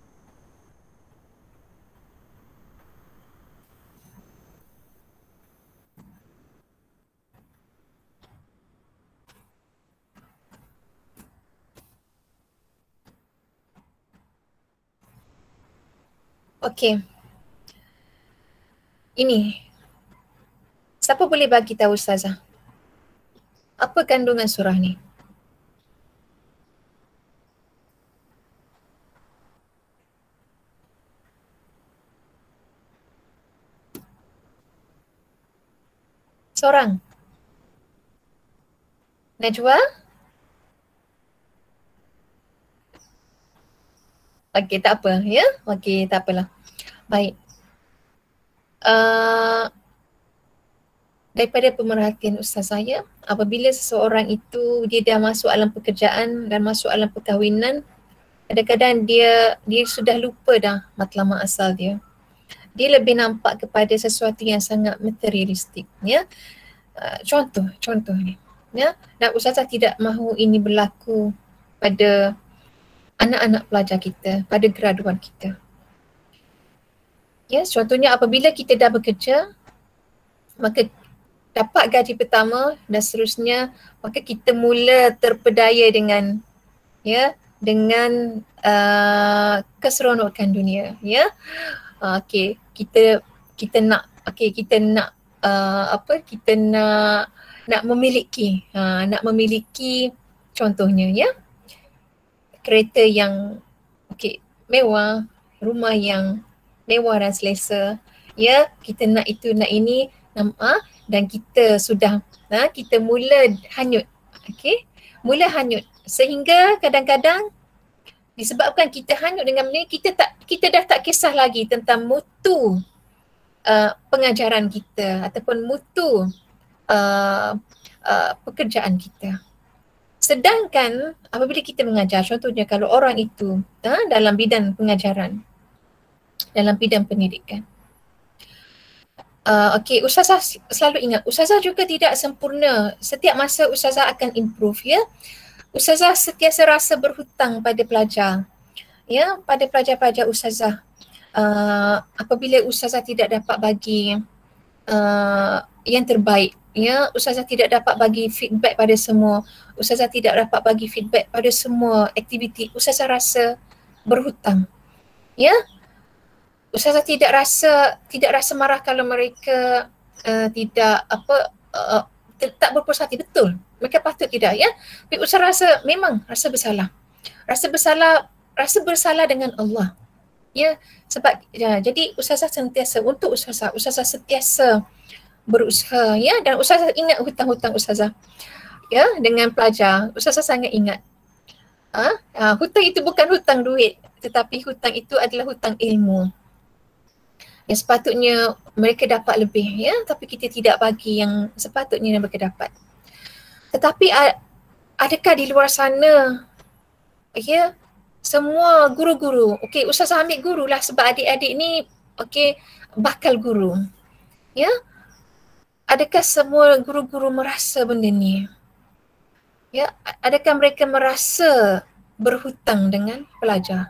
Okey. Ini. Siapa boleh bagi tahu Ustazah? Apa kandungan surah ni? Seorang. Najwa? Okey, tak apa, ya? Okey, tak apalah. Baik. Daripada pemerhatian Ustaz saya, apabila seseorang itu dia dah masuk alam pekerjaan dan masuk alam perkahwinan, kadang-kadang dia sudah lupa dah matlamat asal dia. Dia lebih nampak kepada sesuatu yang sangat materialistik, ya. Contoh ni. Ya, dan ustazah tidak mahu ini berlaku pada anak-anak pelajar kita, pada graduan kita. Ya, contohnya apabila kita dah bekerja, maka dapat gaji pertama dan seterusnya, maka kita mula terpedaya dengan keseronokan dunia, ya. Okey, kita nak memiliki contohnya, ya, kereta yang mewah, rumah yang mewah dan selesa, ya, kita nak itu nak ini, dan kita sudah kita mula hanyut, mula hanyut, sehingga kadang-kadang disebabkan kita hanyut dengan benda, kita dah tak kisah lagi tentang mutu pengajaran kita ataupun mutu pekerjaan kita. Sedangkan apabila kita mengajar, contohnya kalau orang itu dalam bidang pengajaran, dalam bidang pendidikan, ustazah selalu ingat, ustazah juga tidak sempurna. Setiap masa ustazah akan improve, ya. Ustazah sentiasa rasa berhutang pada pelajar, ya, pada pelajar-pelajar ustazah. Apabila ustazah tidak dapat bagi yang terbaik, ya, ustazah tidak dapat bagi feedback pada semua, ustazah tidak dapat bagi feedback pada semua aktiviti, ustazah rasa berhutang, ya. Ustazah tidak rasa marah kalau mereka tak berpuas hati, betul. Mereka patut tidak, ya. Tapi ustazah rasa bersalah. Rasa bersalah dengan Allah. Ya, sebab jadi ustazah sentiasa sentiasa berusaha, ya, dan ustazah ingat hutang-hutang ustazah, ya, dengan pelajar. Ustazah sangat ingat. Hutang itu bukan hutang duit, tetapi hutang itu adalah hutang ilmu. Yang sepatutnya mereka dapat lebih, ya, tapi kita tidak bagi yang sepatutnya mereka dapat. Tetapi adakah di luar sana, ya, semua guru-guru, ustazah ambil guru lah sebab adik-adik ni bakal guru, ya. Adakah semua guru-guru merasa benda ni? Ya, adakah mereka merasa berhutang dengan pelajar?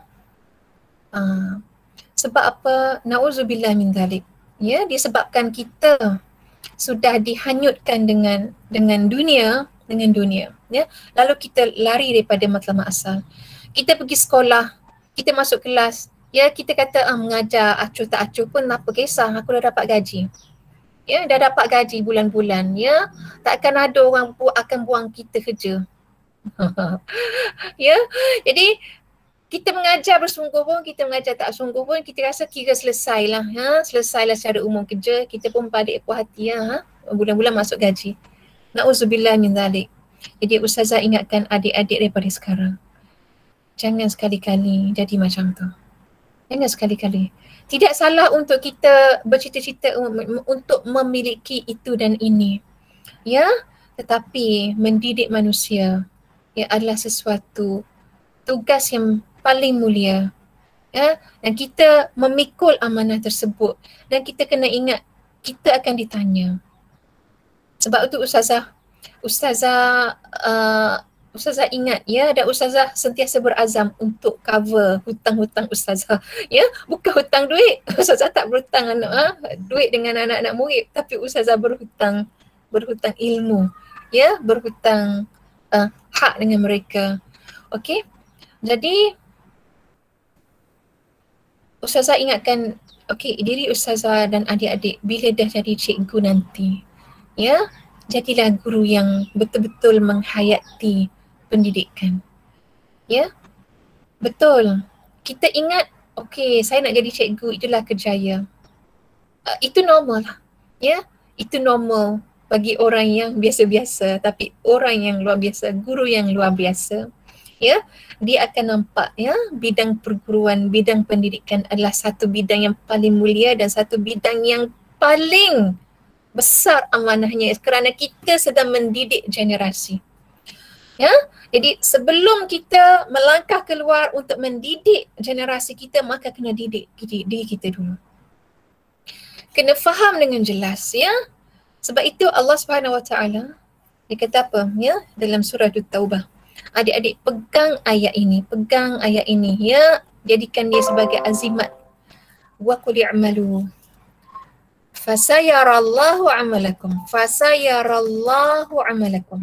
Sebab apa? Na'udzubillah min dzalik. Ya, disebabkan kita sudah dihanyutkan dengan dunia, ya. Lalu kita lari daripada matlamat asal. Kita pergi sekolah, kita masuk kelas, ya, kita kata mengajar acuh tak acuh pun apa kisah, aku dah dapat gaji. Ya, dah dapat gaji bulan-bulan, ya. Takkan ada orang akan buang kita kerja. Ya, jadi kita mengajar bersungguh pun, kita mengajar tak sungguh pun, kita rasa kira selesailah, selesailah secara umum kerja, kita pun balik puas hati, bulan-bulan masuk gaji. Na'udzubillah min dzalik. Jadi ustazah ingatkan adik-adik daripada sekarang, jangan sekali-kali jadi macam tu. Jangan sekali-kali. Tidak salah untuk kita bercita-cita untuk memiliki itu dan ini, ya, tetapi mendidik manusia, ya, adalah sesuatu tugas yang paling mulia, ya, dan kita memikul amanah tersebut dan kita kena ingat kita akan ditanya. Sebab itu ustazah ingat, ya, dan ustazah sentiasa berazam untuk cover hutang-hutang ustazah, ya, bukan hutang duit. Ustazah tak berhutang duit dengan anak-anak murid, tapi ustazah berhutang ilmu, ya, berhutang hak dengan mereka. Okey. Jadi ustazah ingatkan diri ustazah dan adik-adik bila dah jadi cikgu nanti, ya, jadilah guru yang betul-betul menghayati pendidikan. Ya, betul. Kita ingat, saya nak jadi cikgu, itulah kerjaya. Itu normal lah. Ya, itu normal bagi orang yang biasa-biasa, tapi orang yang luar biasa, guru yang luar biasa, ya, dia akan nampak, ya, bidang perguruan, bidang pendidikan adalah satu bidang yang paling mulia dan satu bidang yang paling besar amanahnya kerana kita sedang mendidik generasi. Ya, jadi sebelum kita melangkah keluar untuk mendidik generasi kita, maka kena didik diri kita dulu. Kena faham dengan jelas, ya. Sebab itu Allah Subhanahu Wa Taala Dia kata apa? Ya, dalam surah At-Taubah. Adik-adik pegang ayat ini, ya, jadikan dia sebagai azimat. Wa qul i'malu fasayarallahu amalakum. Fasayarallahu amalakum.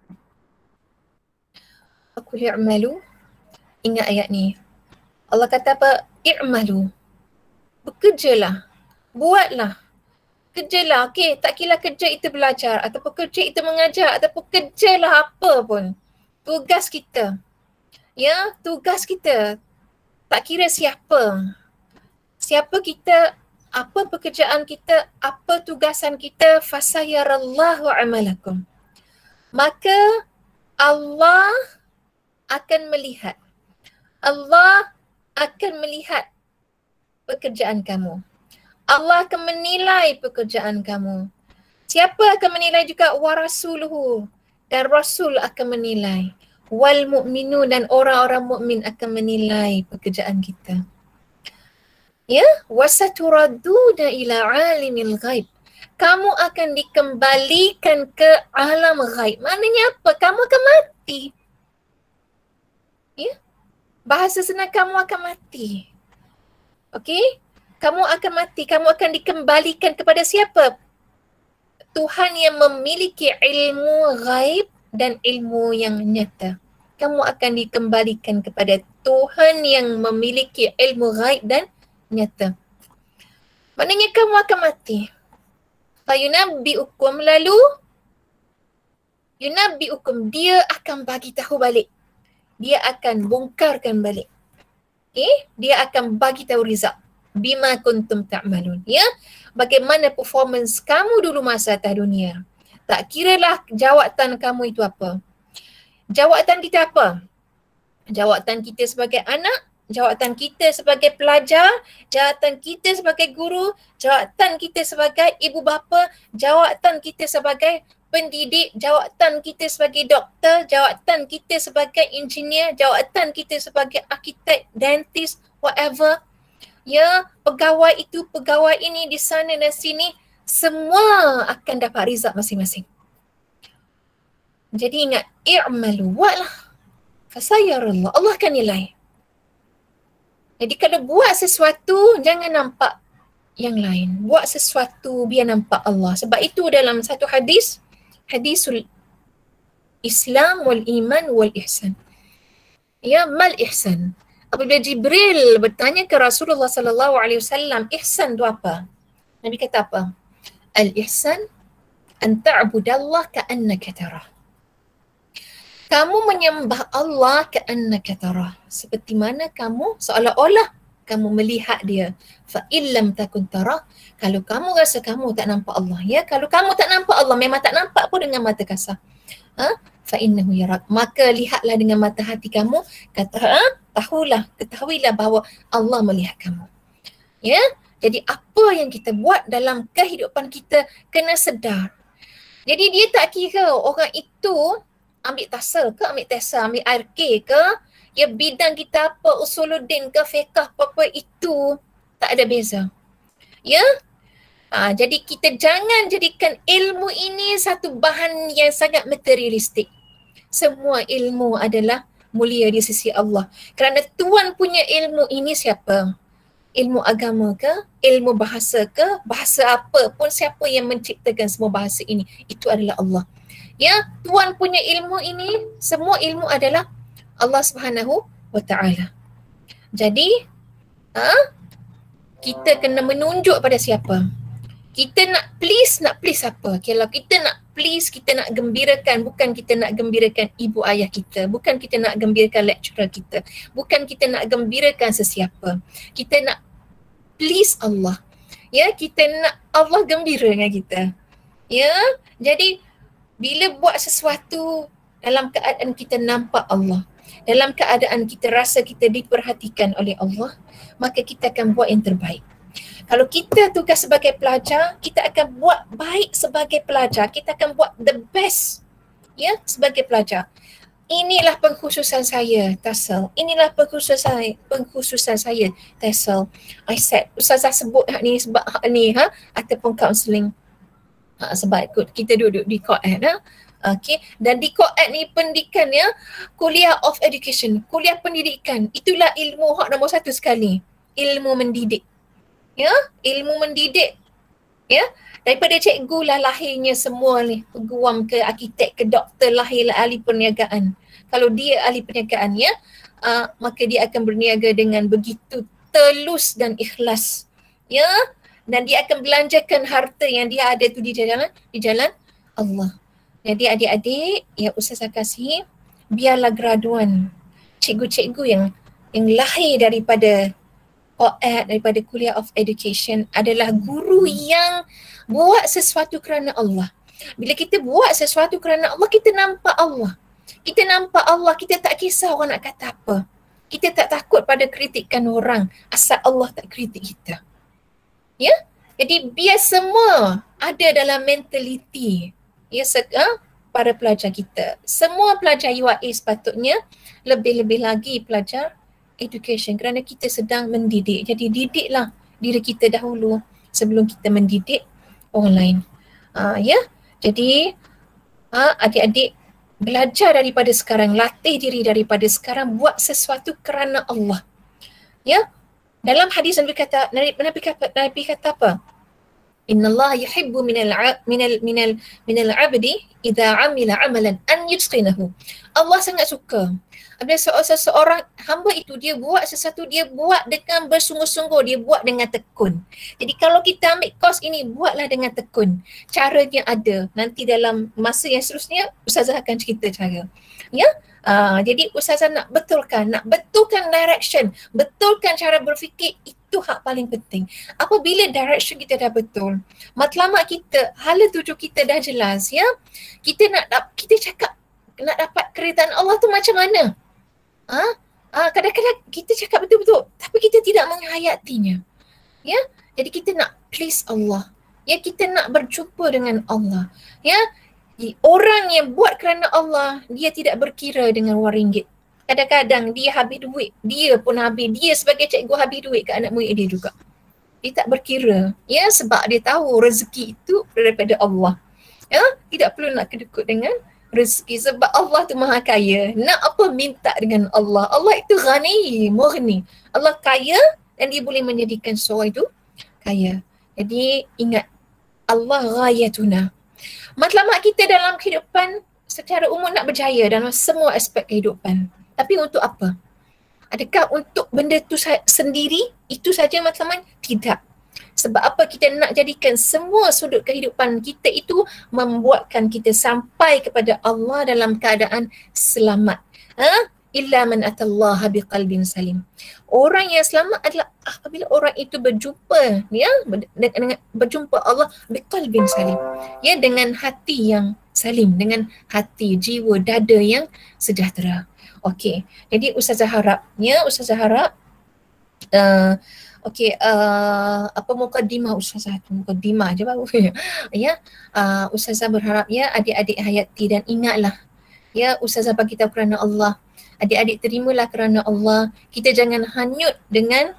Wa qul i'malu. Ingat ayat ni. Allah kata apa? I'malu. Bekerjalah. Buatlah. Kerjalah. Okey, tak kira kerja itu belajar ataupun kerja itu mengajar ataupun kerjalah apa pun. Tugas kita. Ya, tugas kita. Tak kira siapa. Siapa kita, apa pekerjaan kita, apa tugasan kita, fasayarallahu amalakum. Maka Allah akan melihat. Allah akan melihat pekerjaan kamu. Allah akan menilai pekerjaan kamu. Siapa akan menilai juga? Wa rasuluhu. Dan Rasul akan menilai. Wal mu'minu, dan orang-orang mukmin akan menilai pekerjaan kita. Ya, wasaturaduna ila alimil ghaib. Kamu akan dikembalikan ke alam ghaib. Maknanya apa? Kamu akan mati. Ya. Bahasa senang, kamu akan mati. Okey? Kamu akan mati. Kamu akan dikembalikan kepada siapa? Tuhan yang memiliki ilmu ghaib dan ilmu yang nyata. Kamu akan dikembalikan kepada Tuhan yang memiliki ilmu ghaib dan nyata. Maknanya kamu akan mati. Fayunabbi'ukum, lalu yunabbi'ukum, dia akan bagi tahu balik. Dia akan bongkarkan balik. Okay? Dia akan bagi tahu result. Bima kuntum ta'malun. Ya? Bagaimana performance kamu dulu masa atas dunia. Tak kiralah jawatan kamu itu apa. Jawatan kita apa? Jawatan kita sebagai anak, jawatan kita sebagai pelajar, jawatan kita sebagai guru, jawatan kita sebagai ibu bapa, jawatan kita sebagai pendidik, jawatan kita sebagai doktor, jawatan kita sebagai engineer, jawatan kita sebagai arkitek, dentist, whatever. Ya, pegawai itu, pegawai ini, di sana dan sini, semua akan dapat result masing-masing. Jadi ingat, i'malu, buatlah. Fasayarallah, Allah akan nilai. Jadi kalau buat sesuatu, jangan nampak yang lain. Buat sesuatu biar nampak Allah. Sebab itu dalam satu hadis, hadisul Islam wal iman wal ihsan. Ya, mal ihsan. Apabila Jibril bertanya ke Rasulullah sallallahu alaihi wasallam, ihsan itu apa? Nabi kata apa? Al-ihsan an ta'budallah ka'annaka tarah. Kamu menyembah Allah ka'annaka tarah. Seperti mana kamu seolah-olah kamu melihat dia. Fa illam takun tarah, kalau kamu rasa kamu tak nampak Allah, ya, kalau kamu tak nampak Allah, memang tak nampak pun dengan mata kasar. Fa innahu yarak, maka lihatlah dengan mata hati kamu, ketahuilah bahawa Allah melihat kamu. Ya, jadi apa yang kita buat dalam kehidupan kita kena sedar. Jadi dia tak kira orang itu ambil tasal ke, ambil tesa, ambil RK ke, ya bidang kita apa, usuluddin ke, fiqh apa itu tak ada beza. Ya. Jadi kita jangan jadikan ilmu ini satu bahan yang sangat materialistik. Semua ilmu adalah mulia di sisi Allah. Kerana Tuhan punya ilmu ini siapa? Ilmu agama ke? Ilmu bahasa ke? Bahasa apa pun, siapa yang menciptakan semua bahasa ini? Itu adalah Allah. Ya, Tuhan punya ilmu ini, semua ilmu adalah Allah Subhanahu wa ta'ala. Jadi, kita kena menunjuk pada siapa? Kita nak please apa? Kalau kita nak please, kita nak gembirakan, bukan kita nak gembirakan ibu ayah kita, bukan kita nak gembirakan lecturer kita, bukan kita nak gembirakan sesiapa. Kita nak please Allah. Ya, kita nak Allah gembira dengan kita. Ya, jadi bila buat sesuatu dalam keadaan kita nampak Allah, dalam keadaan kita rasa kita diperhatikan oleh Allah, maka kita akan buat yang terbaik. Kalau kita tugas sebagai pelajar, kita akan buat baik sebagai pelajar. Kita akan buat the best, ya, sebagai pelajar. Inilah pengkhususan saya, TESOL. Inilah pengkhususan saya, TESOL. I said, Ustazah sebut hak ni sebab hak ni, ataupun counselling. Sebab kita duduk di Quran, Okey, dan di Koed ni pendidikan ya, kuliah of education, kuliah pendidikan. Itulah ilmu hak nombor satu sekali. Ilmu mendidik. Ya, ilmu mendidik. Ya, daripada cikgu lah lahirnya semua ni. Peguam ke arkitek ke doktor, lahirlah ahli perniagaan. Kalau dia ahli perniagaan ya, maka dia akan berniaga dengan begitu telus dan ikhlas. Ya, dan dia akan belanjakan harta yang dia ada tu di jalan Allah. Jadi adik-adik, ya Ustazah kasih, biarlah graduan cikgu-cikgu yang lahir daripada Koed, daripada kuliah of education adalah guru yang buat sesuatu kerana Allah. Bila kita buat sesuatu kerana Allah, kita nampak Allah. Kita nampak Allah, kita tak kisah orang nak kata apa. Kita tak takut pada kritikan orang asal Allah tak kritik kita. Ya? Jadi biar semua ada dalam mentaliti ya para pelajar kita. Semua pelajar UIA sepatutnya lebih-lebih lagi pelajar education kerana kita sedang mendidik. Jadi didiklah diri kita dahulu sebelum kita mendidik orang lain. Ya. Jadi adik-adik belajar daripada sekarang, latih diri daripada sekarang, buat sesuatu kerana Allah. Ya. Dalam hadis Nabi kata apa? Innallaha yuhibbu minal 'abdi idza 'amila 'amalan an yutqinahu. Allah sangat suka apabila seseorang hamba itu dia buat sesuatu, dia buat dengan bersungguh-sungguh, dia buat dengan tekun. Jadi kalau kita ambil kos ini, buatlah dengan tekun. Caranya ada. Nanti dalam masa yang seterusnya Ustazah akan cerita cara. Ya? Jadi Ustazah nak betulkan direction, betulkan cara berfikir, itu hak paling penting. Apabila direction kita dah betul, matlamat kita, hala tuju kita dah jelas ya. Kita cakap nak dapat keridaan Allah tu macam mana? Kadang-kadang kita cakap betul-betul tapi kita tidak menghayatinya. Ya? Jadi kita nak please Allah. Ya, kita nak berjumpa dengan Allah. Ya? Orang yang buat kerana Allah, dia tidak berkira dengan wang ringgit. Kadang-kadang dia habis duit, dia pun habis, dia sebagai cikgu habis duit ke anak murid dia juga. Dia tak berkira, ya, sebab dia tahu rezeki itu daripada Allah. Ya, tidak perlu nak kedekut dengan rezeki sebab Allah tu maha kaya. Nak apa minta dengan Allah? Allah itu ghani, mughni. Allah kaya dan dia boleh menjadikan seorang itu kaya. Jadi ingat, Allah ghayatuna. Matlamat kita dalam kehidupan secara umum nak berjaya dalam semua aspek kehidupan. Tapi untuk apa? Adakah untuk benda tu sendiri? Itu saja matlamat? Tidak. Sebab apa? Kita nak jadikan semua sudut kehidupan kita itu membuatkan kita sampai kepada Allah dalam keadaan selamat. Illa man atallaha biqalbin salim. Orang yang selamat adalah apabila orang itu berjumpa ya dengan berjumpa Allah biqalbin salim. Ya, dengan hati yang salim, dengan hati, jiwa, dada yang sejahtera. Okey. Jadi Ustazah harap apa mukaddimah Ustazah tu, mukaddimah je baru ya. Ustazah berharap ya adik-adik hayati dan ingatlah ya Ustazah bagi tahu kerana Allah. Adik-adik terimalah kerana Allah. Kita jangan hanyut dengan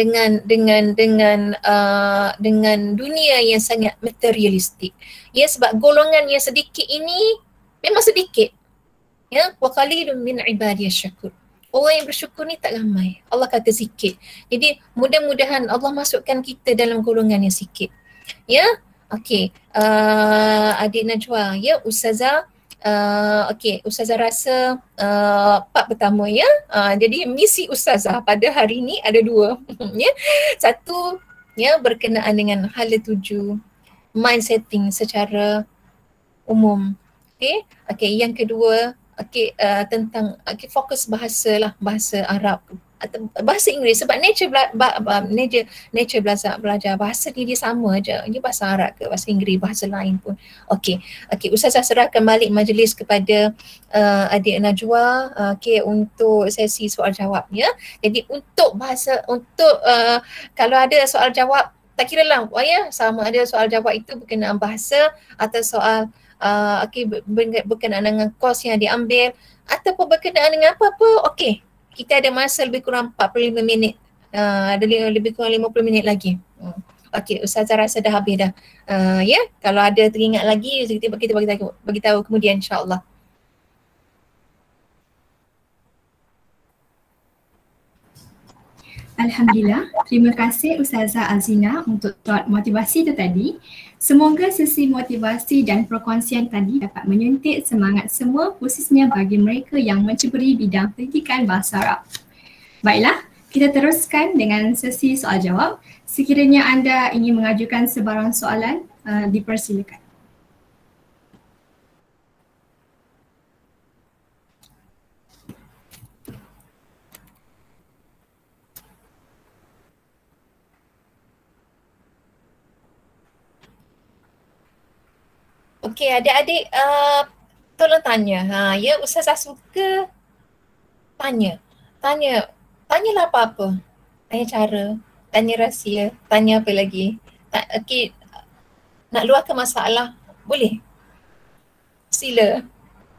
dunia yang sangat materialistik. Ya, sebab golongan yang sedikit ini memang sedikit. Ya, wa qalilun min ibadiyasy syakur. Orang yang bersyukur ni tak ramai. Allah kata sikit. Jadi mudah-mudahan Allah masukkan kita dalam golongan yang sikit. Ya, okey. Adik Najwa, ya Ustazah. Ustazah rasa part pertama ya. Jadi misi Ustazah pada hari ini ada dua. Ya. Satu ya berkenaan dengan hala tuju, mind setting secara umum. Okey, yang kedua tentang fokus bahasa lah, bahasa Arab atau bahasa Inggeris sebab nature belajar bahasa ni dia sama aja. Dia bahasa Arab ke bahasa Inggeris, bahasa lain pun. Okey, Ustazah serahkan balik majlis kepada adik Najwa untuk sesi soal jawab ya. Jadi untuk kalau ada soal jawab, tak kira lah ya, sama ada soal jawab itu berkenaan bahasa atau soal berkenaan dengan kos yang diambil ataupun berkenaan dengan apa-apa. Okey, kita ada masa lebih kurang 45 minit. Ada lebih kurang 50 minit lagi. Okey, Ustazah rasa dah habis dah. Ya, kalau ada teringat lagi kita bagi tahu kemudian insya-Allah. Alhamdulillah, terima kasih Ustazah Azina untuk thought motivasi itu tadi. Semoga sesi motivasi dan perkongsian tadi dapat menyuntik semangat semua, khususnya bagi mereka yang menceburi bidang pendidikan bahasa Arab. Baiklah, kita teruskan dengan sesi soal jawab. Sekiranya anda ingin mengajukan sebarang soalan, dipersilakan. Okey, adik-adik tolong tanya. Ya, Ustazah suka tanya. Tanyalah apa-apa. Tanya cara, tanya rahsia, tanya apa lagi. Okey, nak luahkan masalah, boleh? Sila.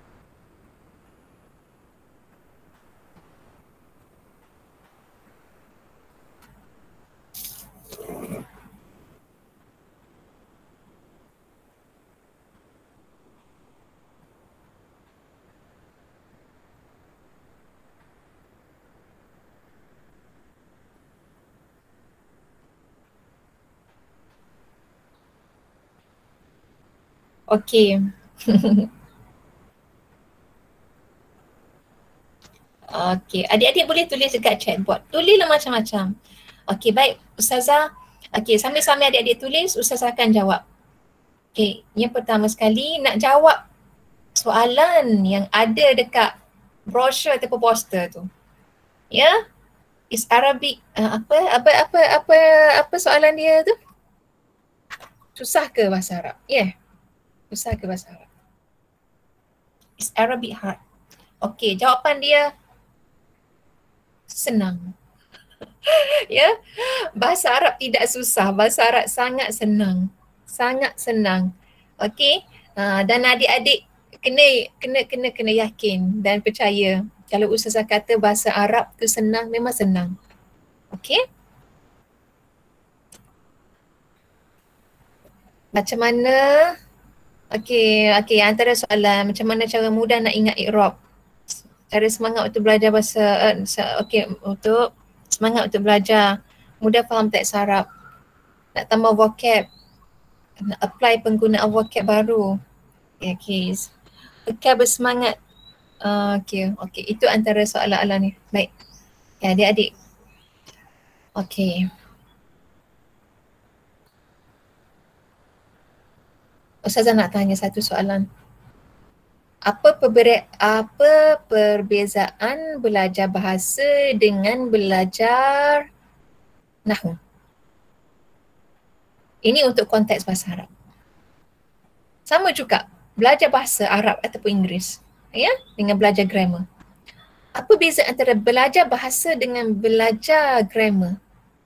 Okey. Okey, adik-adik boleh tulis dekat chatbot. Tulislah macam-macam. Okey, baik Ustazah. Okey, sambil-sambil adik-adik tulis, Ustazah akan jawab. Okey, yang pertama sekali nak jawab soalan yang ada dekat brochure ataupun poster tu. Ya? Is Arabic apa soalan dia tu? Susah ke bahasa Arab? Ya. Susah ke bahasa Arab? Is Arabic hard? Okey, jawapan dia senang. Ya, bahasa Arab tidak susah, bahasa Arab sangat senang. Sangat senang. Okey, dan adik-adik kena yakin dan percaya. Kalau Ustazah kata bahasa Arab tu senang, memang senang. Okey? Macam mana? Okey, antara soalan macam mana cara mudah nak ingat i'rab? Cara semangat untuk belajar bahasa untuk semangat untuk belajar, mudah faham teks Arab, nak tambah vocab, nak apply penggunaan vocab baru. Okey, kekal bersemangat. Okey, itu antara soalan-soalan ni. Baik. Ya, adik-adik. Okey. Ustazah nak tanya satu soalan. Apa perbezaan belajar bahasa dengan belajar nahwu? Ini untuk konteks bahasa Arab. Sama juga belajar bahasa Arab ataupun Inggeris, ya, dengan belajar grammar. Apa beza antara belajar bahasa dengan belajar grammar?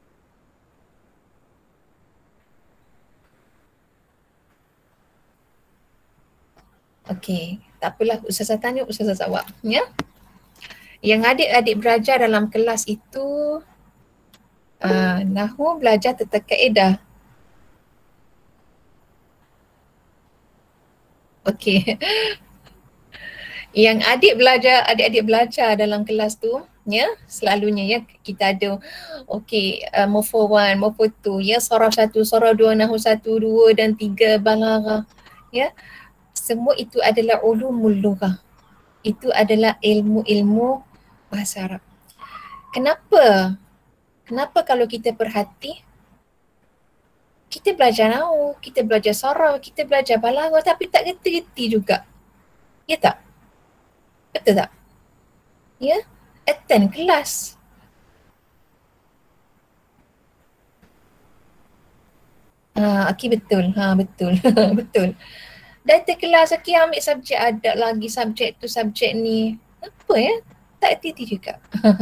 Okey, tak apalah, Ustazah tanya, Ustazah jawab, ya. Yang adik-adik belajar dalam kelas itu nahwu belajar tata kaedah. Okey. Yang adik-adik belajar dalam kelas tu, ya, selalunya ya kita ada morfo 1, morfo 2, ya, surah 1, surah 2, nahwu 1, 2 dan 3, balaghah, ya. Semua itu adalah ulumul lughah. Itu adalah ilmu-ilmu bahasa Arab. Kenapa kalau kita perhati, kita belajar nahwu, kita belajar saraf, kita belajar balaghah tapi tak reti-reti juga. Ya tak? Betul tak? Ya? Attend kelas. Betul. Betul. Betul. Datang kelas, ambil subjek adab lagi, subjek tu, subjek ni. Apa ya? Tak reti juga.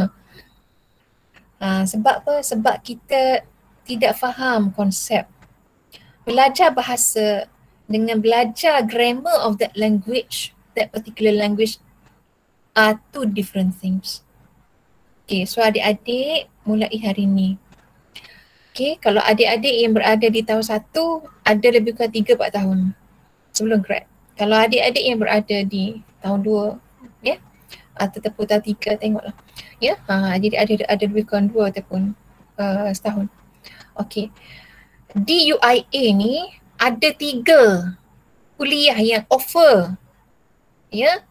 Sebab apa? Sebab kita tidak faham konsep. Belajar bahasa dengan belajar grammar of that language, that particular language are two different things. Okay, so adik-adik mulai hari ni. Okay, kalau adik-adik yang berada di tahun 1 ada lebih kurang 3-4 tahun sebelum grad. Kalau adik-adik yang berada di tahun 2, ya, ataupun tahun 3, tengoklah. Ya, jadi ada lebih kurang 2 ataupun setahun. Okay. Di UIA ni ada 3 kuliah yang offer, ya,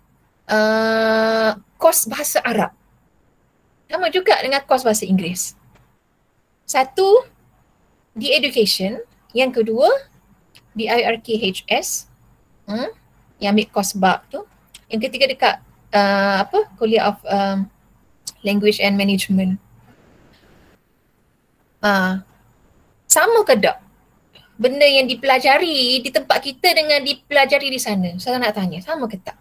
kos bahasa Arab. Sama juga dengan kos bahasa Inggeris. Satu di education, yang kedua di IRKHS, yang ambil kos bab tu. Yang ketiga dekat kuliah of language and management. Sama ke tak benda yang dipelajari di tempat kita dengan dipelajari di sana? Saya nak tanya, sama ke tak?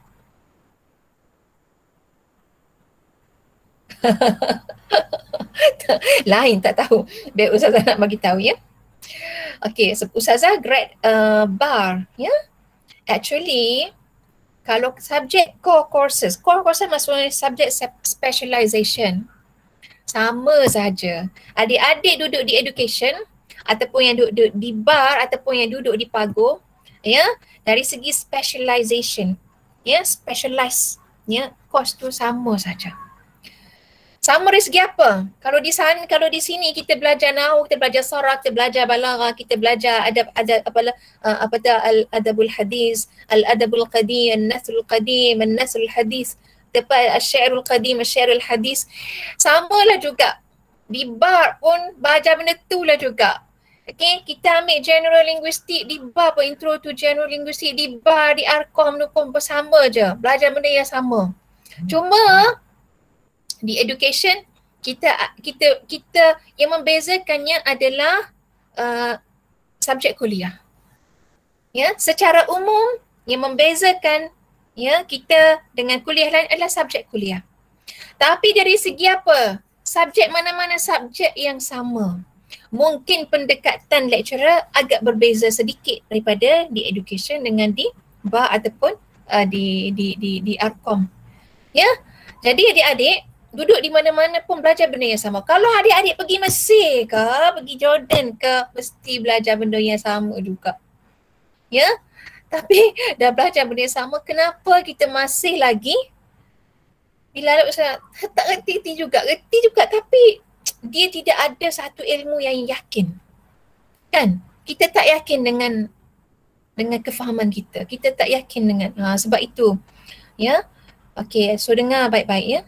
Lain, tak tahu. Biar Ustazah nak bagi tahu, ya. Okay, so Ustazah grad bar, ya. Actually, kalau subjek core courses maksudnya subjek specialization, sama saja. Adik-adik duduk di education ataupun yang duduk di bar ataupun yang duduk di pago, ya, dari segi specialization, ya, specialize, ya, course tu sama saja. Sama dari segi apa? Kalau di sana, kalau di sini kita belajar nahwu, kita belajar sarah, kita belajar balaghah, kita belajar al-adabul hadis, al-adabul qadim, an-nasrul qadim, an-nasrul hadis, al-syairul qadim, al-syairul hadis. Samalah juga. Di bar pun belajar benda tu lah juga. Okay, kita ambil general linguistik di bar pun, intro to general linguistik di bar, di Arkom tu pun sama je. Belajar benda yang sama. Cuma di education kita yang membezakannya adalah subjek kuliah. Ya, secara umum yang membezakan, ya, kita dengan kuliah lain adalah subjek kuliah. Tapi dari segi apa? Subjek mana-mana subjek yang sama. Mungkin pendekatan lecturer agak berbeza sedikit daripada di education dengan di bar ataupun di Arkom. Ya. Jadi adik-adik duduk di mana-mana pun belajar benda yang sama. Kalau adik-adik pergi Mesir ke, pergi Jordan ke, mesti belajar benda yang sama juga. Ya? Tapi dah belajar benda yang sama, kenapa kita masih lagi bila saya tak reti juga tapi dia tidak ada satu ilmu yang yakin. Kan? Kita tak yakin dengan kefahaman kita. Kita tak yakin dengan sebab itu. Ya? Okey, so dengar baik-baik, ya.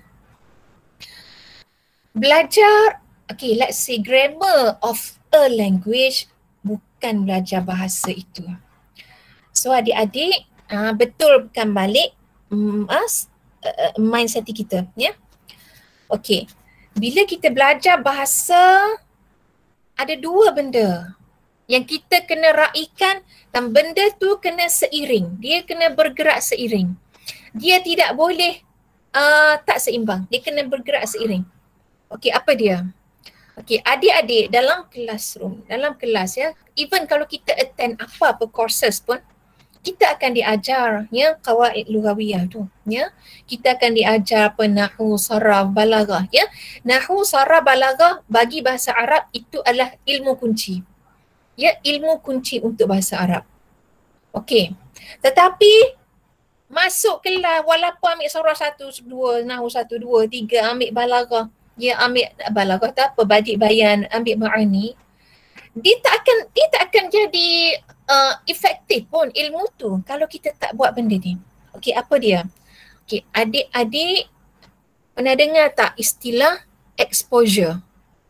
Belajar, okay, let's say grammar of a language, bukan belajar bahasa itu. So adik-adik, betulkan balik mindset kita, ya. Okay, bila kita belajar bahasa, ada 2 benda yang kita kena raikan dan benda tu kena seiring. Dia kena bergerak seiring. Dia tidak boleh tak seimbang. Dia kena bergerak seiring. Okey, apa dia? Okey, adik-adik dalam classroom, dalam kelas, ya, even kalau kita attend apa-apa courses pun, kita akan diajar, ya, qawaid lughawiyah tu, ya. Kita akan diajar apa nahwu, saraf, balaghah, ya. Nahwu, saraf, balaghah bagi bahasa Arab itu adalah ilmu kunci. Ya, ilmu kunci untuk bahasa Arab. Okey. Tetapi masuk kelas walaupun ambil saraf 1, 2, nahwu 1, 2, 3, ambil balaghah, dia ambil balaghah tak apa, badik bayan, ambil ma'ani, dia tak akan jadi efektif pun ilmu tu kalau kita tak buat benda ni. Okey, apa dia? Okey, adik-adik pernah dengar tak istilah exposure?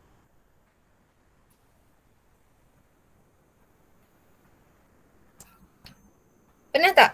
Pernah tak?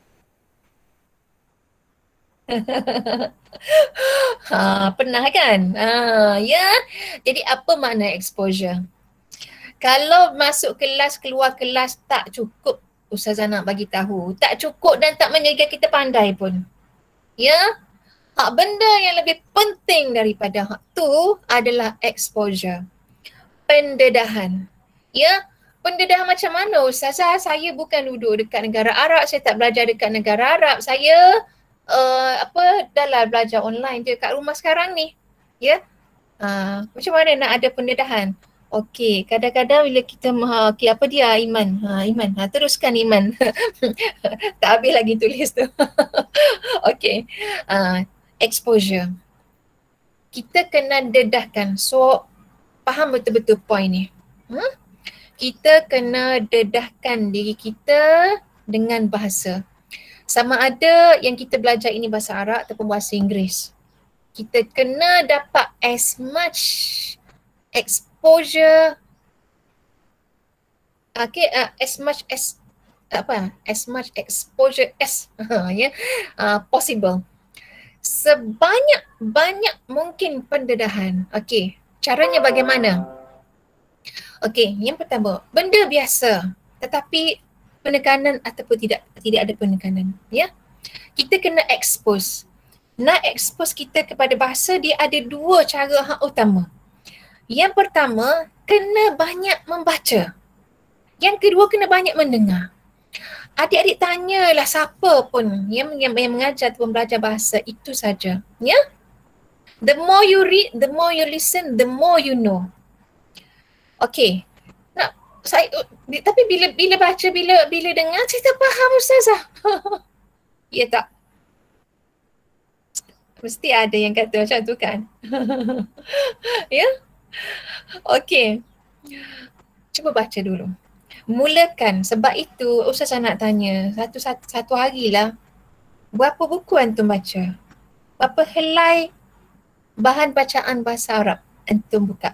Pernah kan? Ya. Jadi apa makna exposure? Kalau masuk kelas, keluar kelas tak cukup Ustazah nak bagi tahu. Tak cukup dan tak menjaga kita pandai pun. Ya. Benda yang lebih penting daripada hak tu adalah exposure. Pendedahan. Ya. Pendedahan macam mana Ustazah? Saya bukan duduk dekat negara Arab, saya tak belajar dekat negara Arab. Saya dah belajar online je kat rumah sekarang ni. Ya. Macam mana nak ada pendedahan? Okey, kadang-kadang bila kita okey, apa dia Iman? Iman. Teruskan Iman. Tak habis lagi tulis tu. Okey. Exposure. Kita kena dedahkan. So, faham betul-betul point ni. Kita kena dedahkan diri kita dengan bahasa. Sama ada yang kita belajar ini bahasa Arab ataupun bahasa Inggeris. Kita kena dapat as much exposure, as much exposure as possible. Sebanyak mungkin pendedahan. Okey, caranya bagaimana? Okey, yang pertama, benda biasa tetapi penekanan ataupun tidak ada penekanan, ya. Kita kena expose. Nak expose kita kepada bahasa, dia ada dua cara utama. Yang pertama, kena banyak membaca. Yang kedua, kena banyak mendengar. Adik-adik tanyalah siapa pun yang mengajar ataupun belajar bahasa, itu saja, ya. The more you read, the more you listen, the more you know. Okey. Tapi bila baca, bila dengar, saya tak faham Ustazah. Ya tak? Mesti ada yang kata macam tu kan? Ya? Okey. Cuba baca dulu. Mulakan. Sebab itu Ustazah nak tanya, satu harilah, berapa buku antum baca? Berapa helai bahan bacaan bahasa Arab antum buka?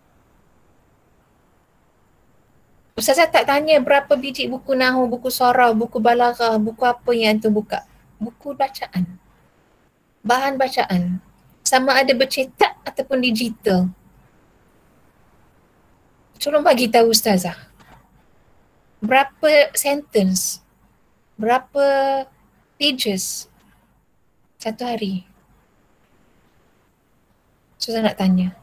Ustazah tak tanya berapa biji buku nahwu, buku saraf, buku balaghah, buku apa yang antum buka. Buku bacaan. Bahan bacaan. Sama ada bercetak ataupun digital. Tolong bagi tahu Ustazah. Berapa sentence? Berapa pages satu hari? Ustazah nak tanya.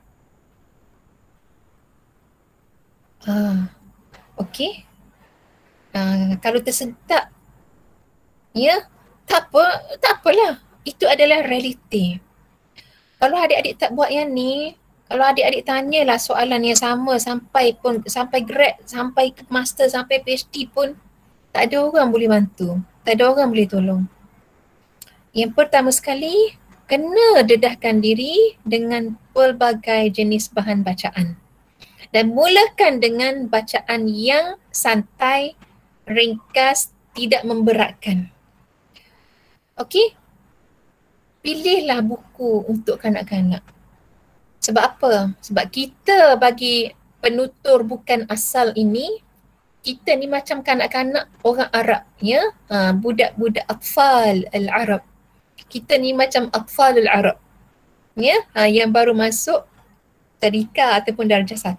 Okey. Kalau tersentak, ya, tak apalah. Itu adalah realiti. Kalau adik-adik tak buat yang ni, kalau adik-adik tanyalah soalan yang sama sampai grad, sampai ke master, sampai PhD pun, tak ada orang boleh bantu. Tak ada orang boleh tolong. Yang pertama sekali, kena dedahkan diri dengan pelbagai jenis bahan bacaan. Dan mulakan dengan bacaan yang santai, ringkas, tidak memberatkan. Okey? Pilihlah buku untuk kanak-kanak. Sebab apa? Sebab kita bagi penutur bukan asal ini, kita ni macam kanak-kanak orang Arab, ya. Budak-budak atfal al-Arab. Kita ni macam atfal al-Arab. Ya, yang baru masuk tadika ataupun darjah 1.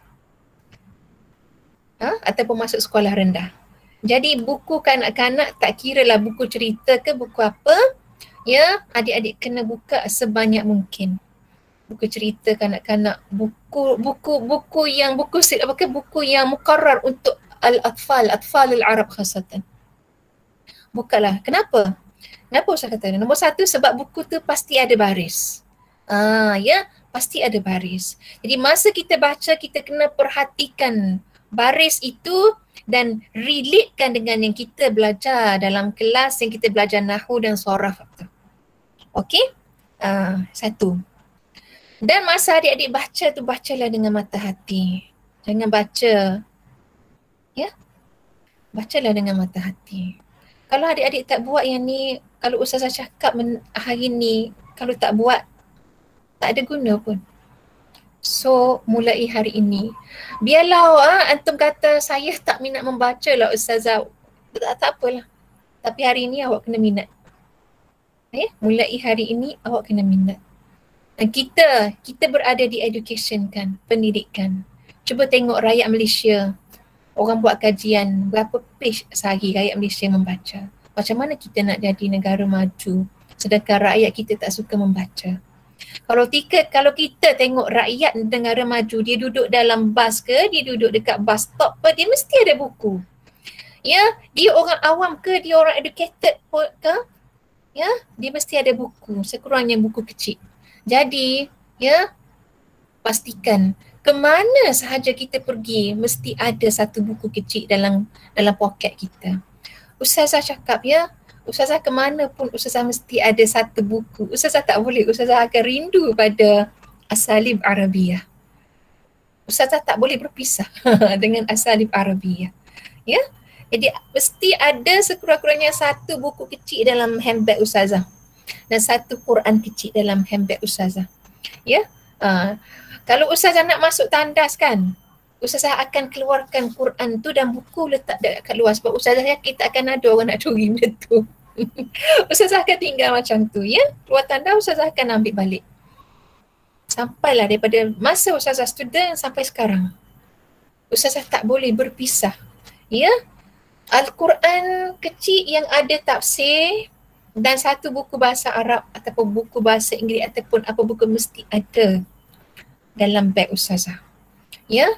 Ataupun masuk sekolah rendah. Jadi buku kanak-kanak tak kira lah buku cerita ke buku apa, ya, adik-adik kena buka sebanyak mungkin. Buku cerita kanak-kanak, buku yang mukarrar untuk al-atfal al-Arab khasatan. Bukalah. Kenapa? Kenapa Ustaz kata? Nombor 1, sebab buku tu pasti ada baris. Ya, pasti ada baris. Jadi masa kita baca, kita kena perhatikan baris itu dan relatekan dengan yang kita belajar dalam kelas, yang kita belajar nahwu dan saraf. Okey? 1. Dan masa adik-adik baca tu, bacalah dengan mata hati. Jangan baca, ya? Bacalah dengan mata hati. Kalau adik-adik tak buat yang ni, kalau Ustazah cakap hari ni, kalau tak buat, tak ada guna pun. So, mulai hari ini, biarlah antum kata saya tak minat membaca lah Ustazah. Tak apalah. Tapi hari ini awak kena minat. Mulai hari ini awak kena minat. Dan kita berada di education kan, pendidikan. Cuba tengok rakyat Malaysia. Orang buat kajian berapa page sehari rakyat Malaysia membaca. Macam mana kita nak jadi negara maju sedangkan rakyat kita tak suka membaca. Kalau kita tengok rakyat negara maju, dia duduk dalam bas ke, dia duduk dekat bus stop ke, dia mesti ada buku. Ya, dia orang awam ke, dia orang educated ke, ya, dia mesti ada buku, sekurangnya buku kecil. Jadi, ya, pastikan Kemana sahaja kita pergi, mesti ada satu buku kecil dalam poket kita. Ustazah cakap ya, Ustazah ke mana pun Ustazah mesti ada satu buku. Ustazah tak boleh, Ustazah akan rindu pada asalib Arabiyah. Ustazah tak boleh berpisah dengan asalib Arabiyah. Ya, jadi mesti ada sekurang-kurangnya satu buku kecil dalam handbag Ustazah dan satu Quran kecil dalam handbag Ustazah. Ya, kalau Ustazah nak masuk tandas kan, Ustazah akan keluarkan Quran tu dan buku letak dekat luar sebab Ustazah yakin tak akan ada orang nak curi benda tu. Ustazah akan tinggal macam tu ya. Keluar tanda Ustazah akan ambil balik. Sampailah daripada masa Ustazah student sampai sekarang. Ustazah tak boleh berpisah. Ya. Al-Quran kecil yang ada tafsir dan satu buku bahasa Arab ataupun buku bahasa Inggeris ataupun apa buku mesti ada dalam beg Ustazah. Ya.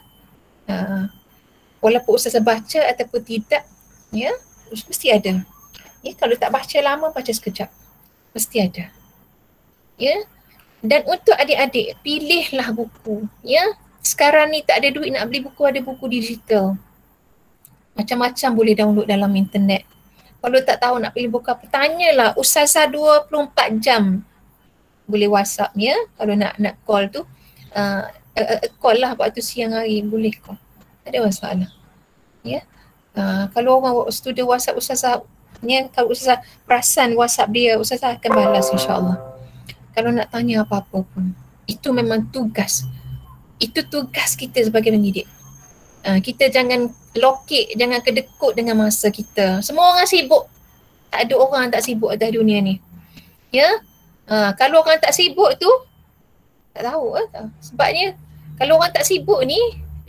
Walaupun Ustazah baca ataupun tidak, ya, mesti ada. Ya, kalau tak baca lama, baca sekejap. Mesti ada. Ya. Dan untuk adik-adik, pilihlah buku. Ya. Sekarang ni tak ada duit nak beli buku, ada buku digital. Macam-macam boleh download dalam internet. Kalau tak tahu nak pilih buku apa, tanyalah Ustazah 24 jam. Boleh WhatsApp ya. Kalau nak call tu, call lah waktu siang hari, boleh call. Tak ada masalah. Ya. Kalau orang student WhatsApp Ustazah, ya, kalau Ustazah perasan WhatsApp dia, Ustazah akan balas insya-Allah. Kalau nak tanya apa-apa pun. Itu memang tugas. Itu tugas kita sebagai pendidik. Kita jangan lokek, jangan kedekut dengan masa kita. Semua orang sibuk. Tak ada orang tak sibuk atas dunia ni. Ya. Kalau orang tak sibuk tu, tak tahu sebabnya kalau orang tak sibuk ni,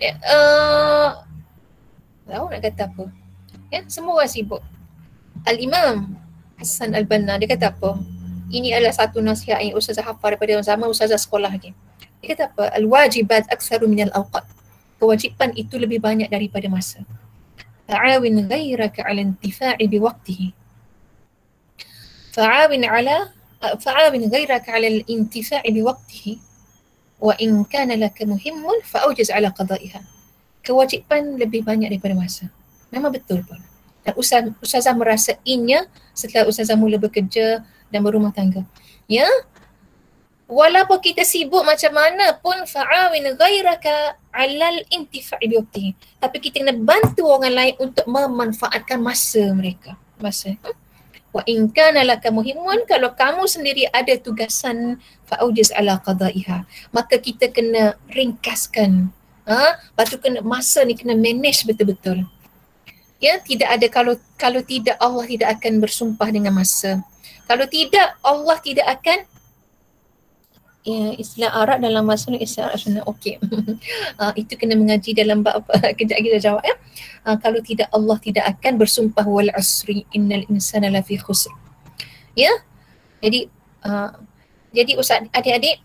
tak tahu nak kata apa. Ya, semua orang sibuk. Al-Imam Hassan Al-Banna dia kata apa? Ini adalah satu nasihat yang Ustazah hafal daripada zaman Ustazah sekolah lagi. Dia kata apa? Al-wajibat aktsaru minal awqat. Kewajipan itu lebih banyak daripada masa. Ta'awin ghairaka 'ala intifa'i biwaqtihi. Fa'awin ghairaka 'ala al-intifa'i biwaqtihi wa in kana laka muhimmun fa'ujiz 'ala qada'iha. Kewajipan lebih banyak daripada masa. Memang betul pun. Dan Ustazah merasainya setelah Ustazah mula bekerja dan berumah tangga. Ya. Walaupun kita sibuk macam mana pun, fa'awin ghairaka 'alal intifa'i biwaqtihi. Tapi kita kena bantu orang lain untuk memanfaatkan masa mereka. Masa. Wa in kana laka muhimmun, kalau kamu sendiri ada tugasan, fa'ujiz 'ala qada'iha. Maka kita kena ringkaskan. Lepas tu kena masa ni kena manage betul-betul. Ya, tidak ada kalau tidak Allah tidak akan bersumpah dengan masa. Kalau tidak Allah tidak akan, ya, istilah Arab dalam bahasa ni istilah Arab. Okey. Itu kena mengaji dalam bab kejap kita jawab ya. Kalau tidak Allah tidak akan bersumpah wal asri innal insana lafi khusr. Ya. Jadi ustaz adik-adik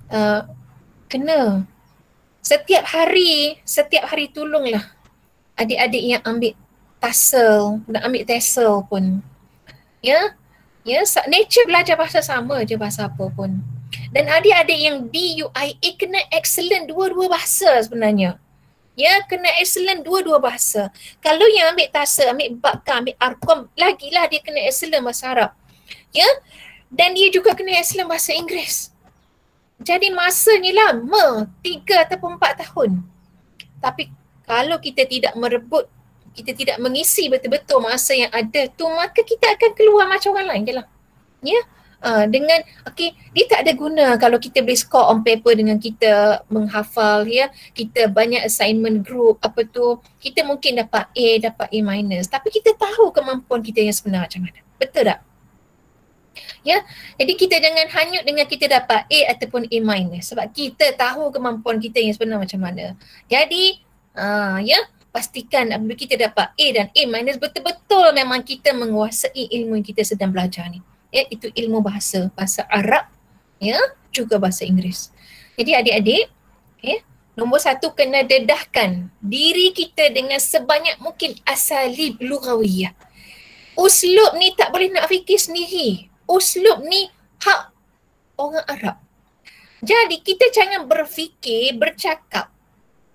kena setiap hari tolonglah adik-adik yang ambil TESOL, nak ambil TESOL pun. Ya. Ya, nature belajar bahasa sama je bahasa apa pun. Dan adik-adik yang DUIA kena excellent dua-dua bahasa sebenarnya. Ya, kena excellent dua-dua bahasa. Kalau yang ambil TESOL, ambil Bakar, ambil Arkom, lagilah dia kena excellent bahasa Arab. Ya, dan dia juga kena excellent bahasa Inggeris. Jadi masanya lama, 3 ataupun 4 tahun. Tapi kalau kita tidak merebut, kita tidak mengisi betul-betul masa yang ada tu, maka kita akan keluar macam orang lain je lah. Ya. Dengan dia tak ada guna kalau kita boleh score on paper dengan kita menghafal, ya, kita banyak assignment group apa tu, kita mungkin dapat A, dapat A minus, tapi kita tahu kemampuan kita yang sebenar macam mana. Betul tak? Ya, jadi kita jangan hanyut dengan kita dapat A ataupun A minus sebab kita tahu kemampuan kita yang sebenar macam mana. Jadi ya, pastikan apabila kita dapat A dan A minus, betul-betul memang kita menguasai ilmu yang kita sedang belajar ni. Ya, itu ilmu bahasa Arab, ya, juga bahasa Inggeris. Jadi adik-adik, ya, nombor 1 kena dedahkan diri kita dengan sebanyak mungkin asalib lughawiyah. Uslub ni tak boleh nak fikir sendiri. Uslub ni hak orang Arab. Jadi kita jangan berfikir, bercakap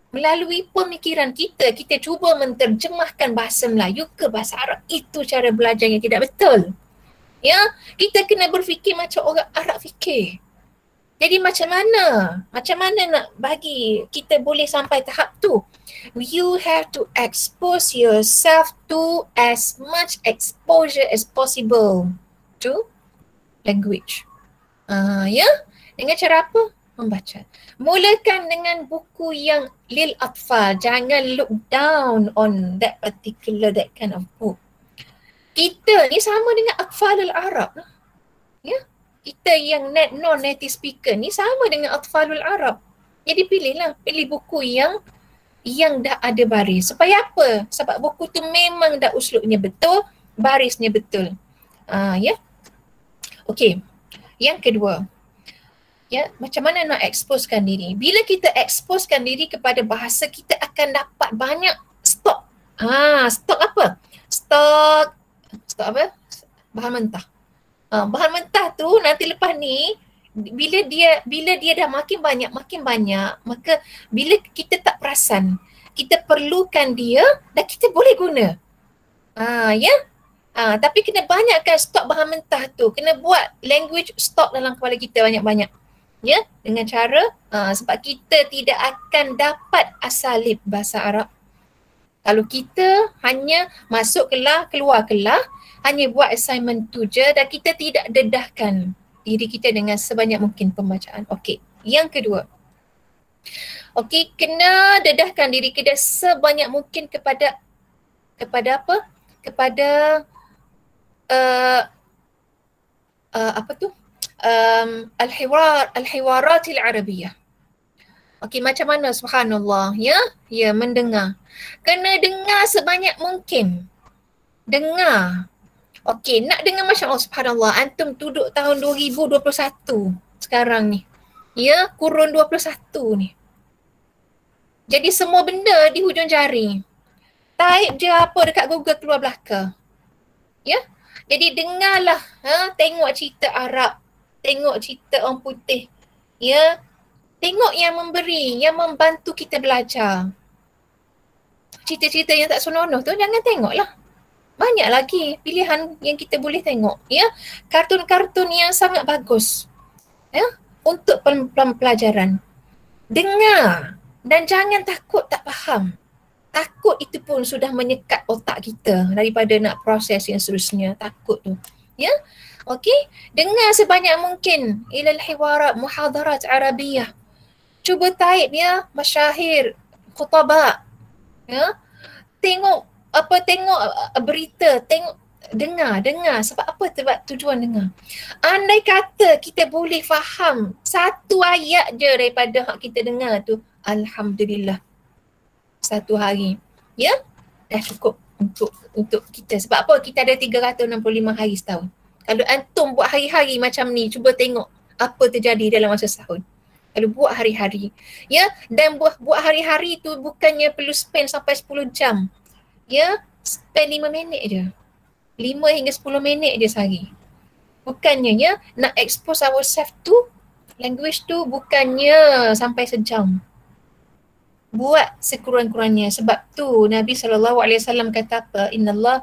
Melalui pemikiran kita, kita cuba menterjemahkan bahasa Melayu ke bahasa Arab. Itu cara belajar yang tidak betul. Ya, kita kena berfikir macam orang Arab fikir. Jadi macam mana nak bagi kita boleh sampai tahap tu? You have to expose yourself to as much exposure as possible to language. Ya, dengan cara apa? Membaca. Mulakan dengan buku yang lil atfal. Jangan look down on that kind of book. Kita ni sama dengan atfalul Arab. Ya, kita yang non-native speaker ni sama dengan atfalul Arab. Jadi pilih buku yang dah ada baris. Supaya apa? Sebab buku tu memang dah uslubnya betul, barisnya betul. Ya. Okey. Yang kedua, ya, macam mana nak exposekan diri? Bila kita exposekan diri kepada bahasa, kita akan dapat banyak stok. Stok apa? Stok apa? Bahan mentah. Bahan mentah tu nanti lepas ni bila dia dah makin banyak, maka bila kita tak perasan, kita perlukan dia dan kita boleh guna. Ya. Tapi kena banyakkan stok bahan mentah tu. Kena buat language stok dalam kepala kita banyak-banyak. Ya, dengan cara sebab kita tidak akan dapat asalib bahasa Arab kalau kita hanya masuk kelas, keluar kelas, hanya buat assignment tu je dan kita tidak dedahkan diri kita dengan sebanyak mungkin pembacaan. Okey, yang kedua. Okey, kena dedahkan diri kita sebanyak mungkin kepada apa? Kepada apa tu? Al-hiwaratil Arabiyah. Okey, macam mana subhanallah, ya mendengar. Kena dengar sebanyak mungkin. Dengar. Okey, nak dengar Masya Allah subhanallah, antum duduk tahun 2021 sekarang ni. Ya, kurun 21 ni. Jadi semua benda di hujung jari. Type je apa dekat Google keluar belaka. Ya. Jadi dengarlah, tengok cerita Arab, tengok cerita orang putih. Ya. Tengok yang memberi, yang membantu kita belajar. Cerita-cerita yang tak senonoh tu jangan tengoklah. Banyak lagi pilihan yang kita boleh tengok. Ya. Kartun-kartun yang sangat bagus. Ya. Untuk pelajaran. Dengar dan jangan takut tak faham. Takut itu pun sudah menyekat otak kita daripada nak proses yang seterusnya. Takut tu. Ya. Okey. Dengar sebanyak mungkin ilal hiwarat muhadarat Arabiyah. Cuba type ya, masyahir, khutbah. Ya. Tengok berita, dengar. Sebab apa sebab tujuan dengar? Andai kata kita boleh faham satu ayat je daripada hak kita dengar tu, alhamdulillah. Satu hari. Ya? Dah cukup untuk kita. Sebab apa? Kita ada 365 hari setahun. Kalau antum buat hari-hari macam ni, cuba tengok apa terjadi dalam masa setahun. Kalau buat hari-hari. Ya? Dan buat hari-hari tu bukannya perlu spend sampai 10 jam. Ya? Spend 5 minit je. 5 hingga 10 minit je sehari. Bukannya ya, nak expose ourselves tu, language tu bukannya sampai sejam. Buat sekurang-kurangnya. Sebab tu Nabi SAW kata apa? Innallah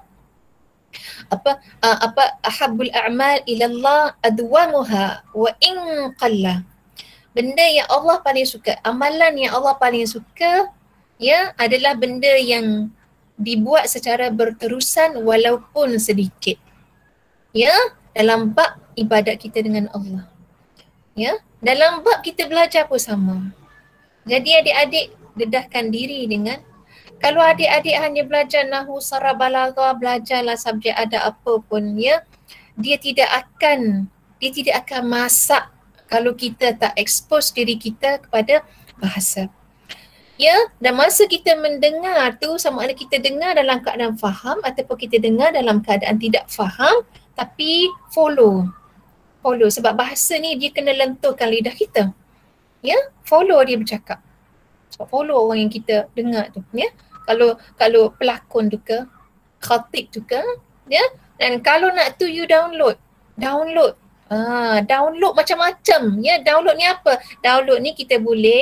ahabbul a'mal ilallah adwamuha wa in qalla. Benda yang Allah paling suka, amalan yang Allah paling suka ya adalah benda yang dibuat secara berterusan walaupun sedikit. Ya, dalam bab ibadat kita dengan Allah. Ya, dalam bab kita belajar pun sama. Jadi adik-adik dedahkan diri dengan, kalau adik-adik hanya belajar nahwu, saraf, balaghah, belajarlah subjek ada apa pun ya, dia tidak akan masak kalau kita tak expose diri kita kepada bahasa. Ya, dan masa kita mendengar tu sama ada kita dengar dalam keadaan faham ataupun kita dengar dalam keadaan tidak faham, tapi follow sebab bahasa ni dia kena lenturkan lidah kita. Ya, follow dia bercakap. Sebab follow orang yang kita dengar tu, ya. Kalau pelakon tu ke, khatib tu ke, ya. Dan kalau nak tu you download. Download macam-macam, ya. Download ni apa? Download ni kita boleh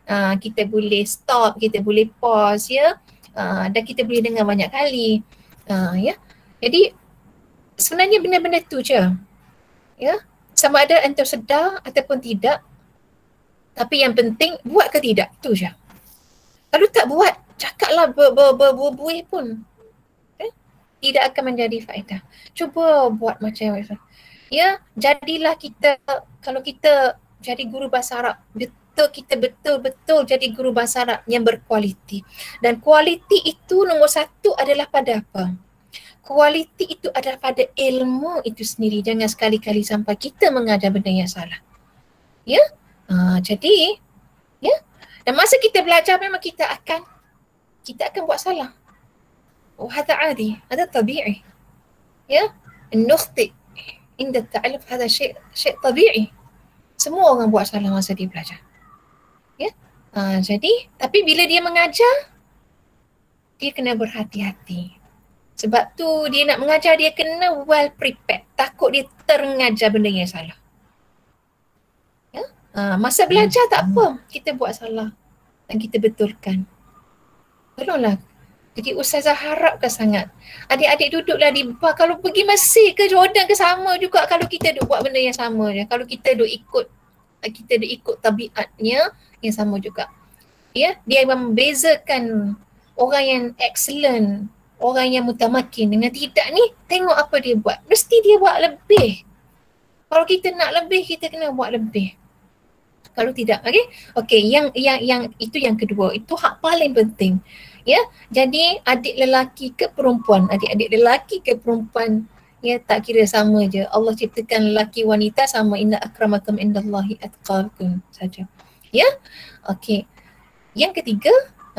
kita boleh stop, kita boleh pause ya. Dan kita boleh dengar banyak kali. Ya. Jadi sebenarnya benda-benda tu je. Ya. Sama ada anda sedar ataupun tidak. Tapi yang penting buat ke tidak, tu je. Kalau tak buat, cakaplah berbuih pun. Tidak akan menjadi faedah. Cuba buat macam itu. Ya, jadilah kita, kalau kita jadi guru bahasa Arab, kita betul-betul jadi guru bahasa Arab yang berkualiti. Dan kualiti itu nombor satu adalah pada apa? Kualiti itu adalah pada ilmu itu sendiri. Jangan sekali-kali sampai kita mengajar benda yang salah. Ya, jadi, ya, dan masa kita belajar memang kita akan buat salah. وهذا عادي، هذا طبيعي. Ya, نخطئ عند التعلم، هذا شيء طبيعي. Semua orang buat salah masa dia belajar. Ya. Jadi, tapi bila dia mengajar, dia kena berhati-hati. Sebab tu dia nak mengajar, dia kena well prepared. Takut dia terengajar benda yang salah. Ya. Masa belajar tak apa, kita buat salah dan kita betulkan. Tolonglah. Jadi Ustazah harapkan sangat adik-adik duduklah di bar, kalau pergi Mesir ke Jordan ke sama juga kalau kita duk buat benda yang sama je. Kalau kita duk ikut tabiatnya yang sama juga. Ya, dia membezakan orang yang excellent, orang yang mutamakin dengan tidak ni, tengok apa dia buat. Mesti dia buat lebih. Kalau kita nak lebih, kita kena buat lebih. Kalau tidak, okey, yang itu yang kedua, itu hak paling penting. Ya, jadi adik lelaki ke perempuan, adik-adik lelaki ke perempuan, ya tak kira sama je. Allah ciptakan lelaki wanita sama, inna akramakum indallahi atqakum saja. Ya, okey. Yang ketiga,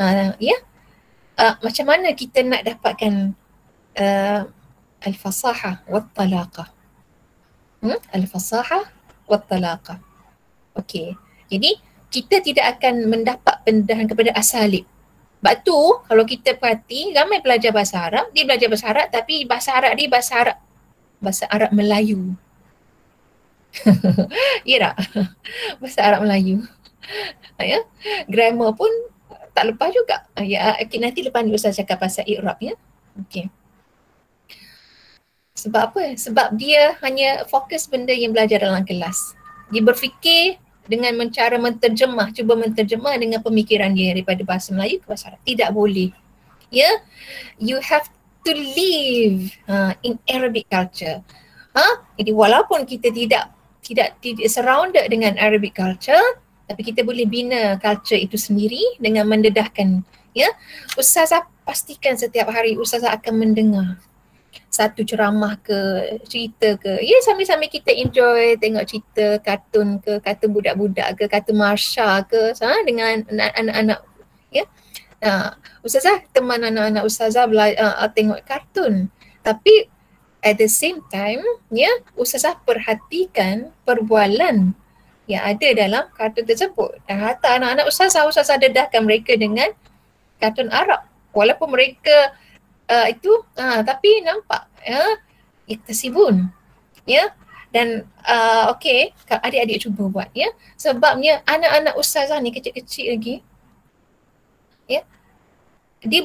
macam mana kita nak dapatkan al-fasahah wat talaqah. Al-fasahah wat talaqah. Okey. Jadi kita tidak akan mendapat pendedahan kepada asalib. Sebab tu kalau kita perhati, ramai pelajar bahasa Arab, dia belajar bahasa Arab tapi bahasa Arab dia bahasa Arab Melayu. Ya tak? Bahasa Arab Melayu. Ya. Grammar pun tak lepas juga. Ya, okay, nanti lepas ni Ustaz cakap pasal i'rab ya. Okey. Sebab apa? Sebab dia hanya fokus benda yang belajar dalam kelas. Dia berfikir dengan cara menterjemah, cuba menterjemah dengan pemikiran dia daripada bahasa Melayu ke bahasa Arab. Tidak boleh. Ya, you have to live in Arabic culture. Jadi walaupun kita tidak surrounded dengan Arabic culture, tapi kita boleh bina culture itu sendiri dengan mendedahkan. Ya, Ustazah pastikan setiap hari Ustazah akan mendengar satu ceramah ke, cerita ke, ya sambil-sambil kita enjoy tengok cerita kartun ke, kartun budak-budak ke, kartun Marsha ke, dengan anak-anak ya. Ustazah teman anak-anak Ustazah tengok kartun, tapi at the same time ya Ustazah perhatikan perbualan yang ada dalam kartun tersebut. Dan hatta anak-anak Ustazah dedahkan mereka dengan kartun Arab walaupun mereka tapi nampak ya iktasibun ya. Dan okey, adik-adik cuba buat ya, sebabnya anak-anak Ustazah ni kecil-kecil lagi ya, dia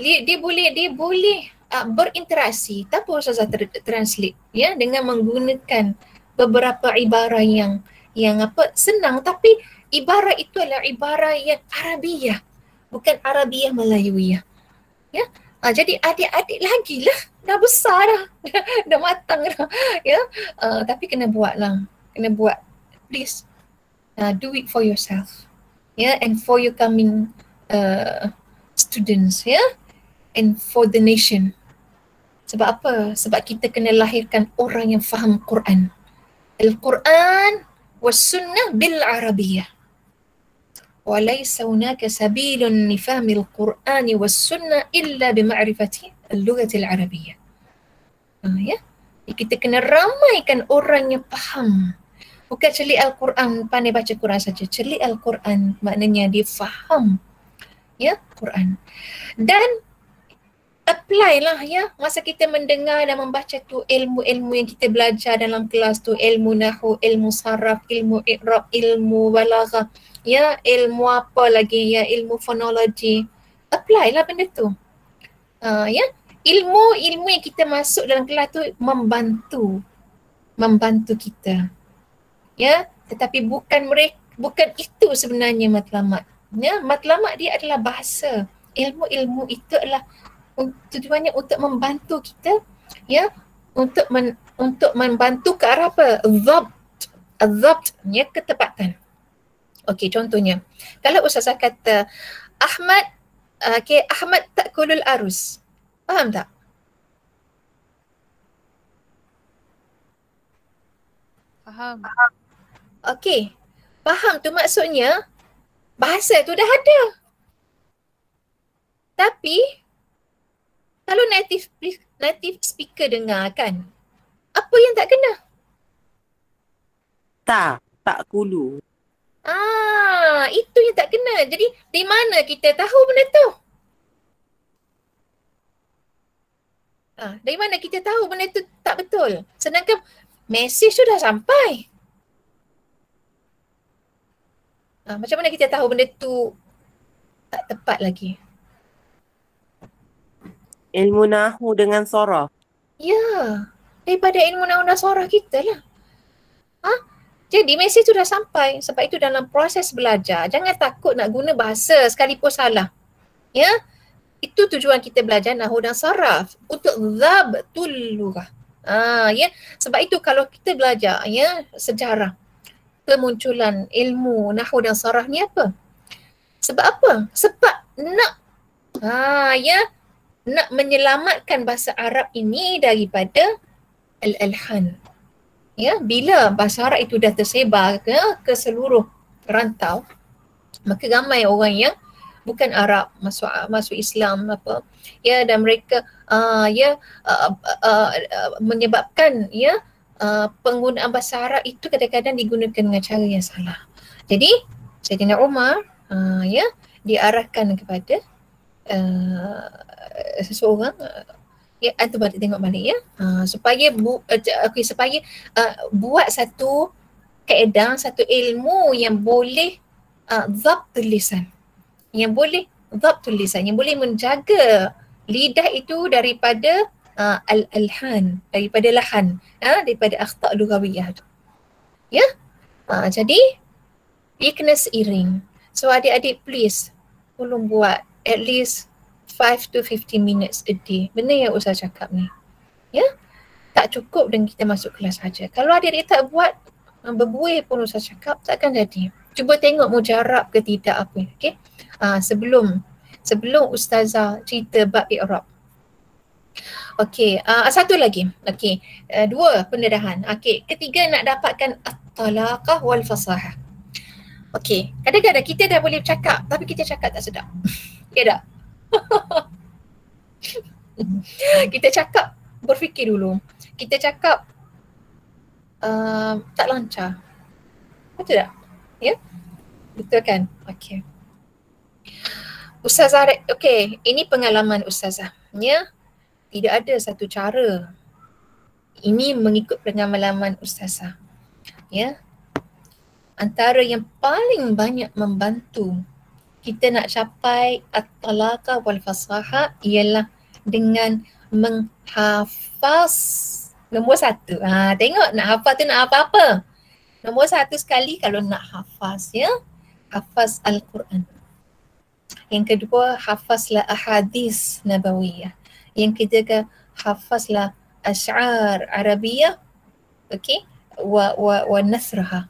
boleh berinteraksi tanpa Ustazah translate ya, dengan menggunakan beberapa ibarat yang senang, tapi ibarat itu adalah ibarat yang Arabiah, bukan Arabiah Melayuiyah ya. Jadi adik-adik lagi lah, dah besar dah, dah matang dah ya. Tapi kena buat lah, kena buat. Please do it for yourself ya, and for your coming students ya, and for the nation. Sebab apa? Sebab kita kena lahirkan orang yang faham Quran. Al-Quran was sunnah bil Arabiyah. وليس هناك سبيل لفهم القرآن والسنة إلا بمعرفة اللغة العربية. Ya, kita kena ramaikan orang yang faham. Bukan celik Al-Quran, pandai baca Quran saja. Celik Al-Quran maknanya dia faham ya Quran. Dan apply lah ya, masa kita mendengar dan membaca tu ilmu-ilmu yang kita belajar dalam kelas tu, ilmu nahwu, ilmu saraf, ilmu i'rab, ilmu balaghah, ya, ilmu apa lagi ya, ilmu fonologi. Apply lah benda tu. Ya, ilmu yang kita masuk dalam kelas tu membantu kita. Ya, tetapi bukan itu sebenarnya matlamat. Ya, matlamat dia adalah bahasa. Ilmu-ilmu itu adalah tujuannya untuk membantu kita, ya, untuk membantu ke arah apa? Adzabt, ya, ketepatan. Okey, contohnya kalau ustazah kata Ahmad Ahmad ta'kulul arus. Faham tak? Faham. Okey. Faham tu maksudnya bahasa tu dah ada. Tapi kalau native speaker dengar kan, apa yang tak kena? Tak kulu. Itu yang tak kena. Jadi di mana kita tahu benda tu? Dari mana kita tahu benda tu tak betul? Sedangkan mesej tu dah sampai. Macam mana kita tahu benda tu tak tepat lagi? Ilmu nahwu dengan soraf. Ya, daripada ilmu nahwu dan soraf kita lah. Jadi mesej tu dah sampai. Sebab itu dalam proses belajar, jangan takut nak guna bahasa sekalipun salah. Ya, itu tujuan kita belajar nahwu dan saraf untuk dhabtul lughah. Ya, sebab itu kalau kita belajar ya sejarah kemunculan ilmu nahwu dan saraf ni apa? Sebab apa? Sebab nak menyelamatkan bahasa Arab ini daripada al-alhan. Ya, bila bahasa Arab itu dah tersebar ke seluruh rantau, maka ramai orang yang bukan Arab masuk Islam apa, ya, dan mereka menyebabkan ya penggunaan bahasa Arab itu kadang-kadang digunakan dengan cara yang salah. Jadi Sayyidina Umar ya diarahkan kepada seseorang, ya, antum balik tengok balik ya, supaya buat satu kaedah, satu ilmu yang boleh dhabtul lisan, yang boleh menjaga lidah itu daripada al-alhan, daripada lahan, daripada akhta' lughawiyah tu. Ya. Jadi dia kena seiring. So adik-adik please tolong buat at least 5 to 15 minutes a day. Benda yang Ustaz cakap ni. Ya. Tak cukup dengan kita masuk kelas saja. Kalau adik-adik tak buat, berbuih pun Ustaz cakap takkan jadi. Cuba tengok mujarab ke tidak apa. Okey. Sebelum Ustazah cerita bab i'rab. Okey, satu lagi. Okey, 2 pendedahan. Okey, ketiga nak dapatkan at-talaqah wal fasahah. Okey, kadang-kadang kita dah boleh cakap tapi kita cakap tak sedap. Ya tak? Kita cakap berfikir dulu. Kita cakap tak lancar. Betul tak? Ya? Betul kan? Okey. Ustazah, okey, ini pengalaman Ustazah. Ya? Tidak ada satu cara. Ini mengikut pengalaman Ustazah. Ya? Antara yang paling banyak membantu kita nak capai at-talaqah wal fasahah ialah dengan menghafaz. Nombor 1. Tengok nak hafaz tu nak apa-apa. Nombor 1 sekali kalau nak hafaz, ya. Hafaz Al-Quran. Yang kedua, hafazlah ahadis nabawiyah. Yang ketiga, hafazlah asy'ar Arabiyah. Okey, wa nasraha.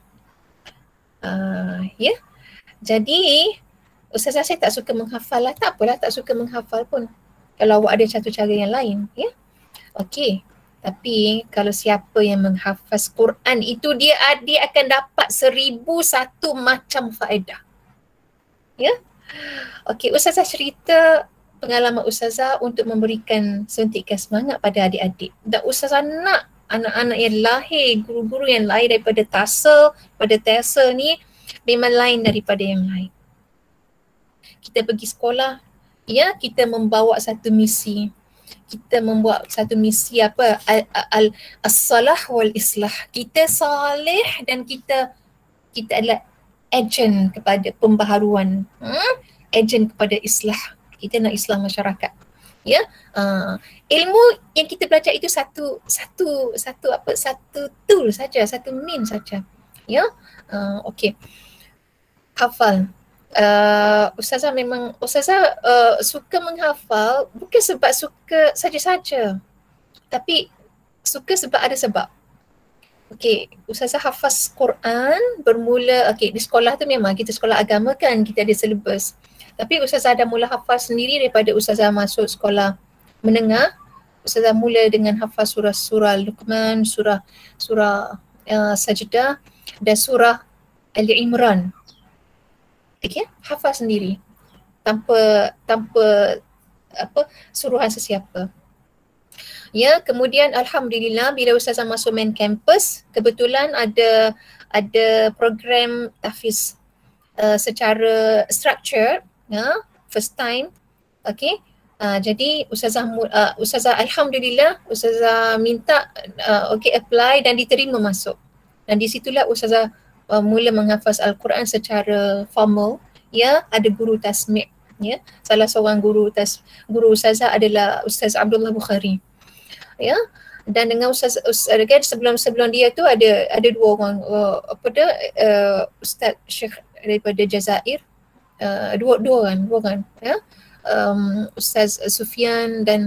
Ya. Jadi Ustazah saya tak suka menghafal lah. Tak apalah, tak suka menghafal pun. Kalau awak ada satu cara yang lain, ya. Okey. Tapi kalau siapa yang menghafaz Quran itu dia akan dapat 1001 macam faedah. Ya. Okey, Ustazah cerita pengalaman Ustazah untuk memberikan suntikan semangat pada adik-adik. Dan Ustazah nak anak-anak yang lahir, guru-guru yang lahir daripada TASA ni memang lain daripada yang lain. Kita pergi sekolah, ya, kita membawa satu misi. Kita membuat satu misi apa? As-salah wal islah. Kita salih dan kita adalah agent kepada pembaharuan. Agent kepada islah. Kita nak islah masyarakat. Ya, ilmu yang kita belajar itu satu tool saja, satu means saja. Ya, okey. Hafal. Ustazah suka menghafal bukan sebab suka saja-saja, tapi suka sebab ada sebab. Okey, Ustazah hafaz Quran bermula, okey, di sekolah tu memang kita sekolah agama kan, kita ada syllabus. Tapi Ustazah dah mula hafaz sendiri daripada Ustazah masuk sekolah menengah. Ustazah mula dengan hafaz surah Luqman, surah Sajdah dan surah Ali Imran. Okay, hafaz sendiri tanpa suruhan sesiapa. Ya, kemudian alhamdulillah bila Ustazah masuk main campus, kebetulan ada program tahfiz secara structure, ya, first time. Okay, jadi Ustazah alhamdulillah Ustazah minta apply dan diterima masuk. Dan di situlah Ustazah mula menghafaz Al-Quran secara formal. Ya, ada guru tasmi', ya. Salah seorang guru Ustazah adalah Ustaz Abdullah Bukhari. Ya. Dan dengan Ustaz kan sebelum dia tu ada dua orang Ustaz Syekh daripada Jazair, dua orang ya. Ustaz Sufyan dan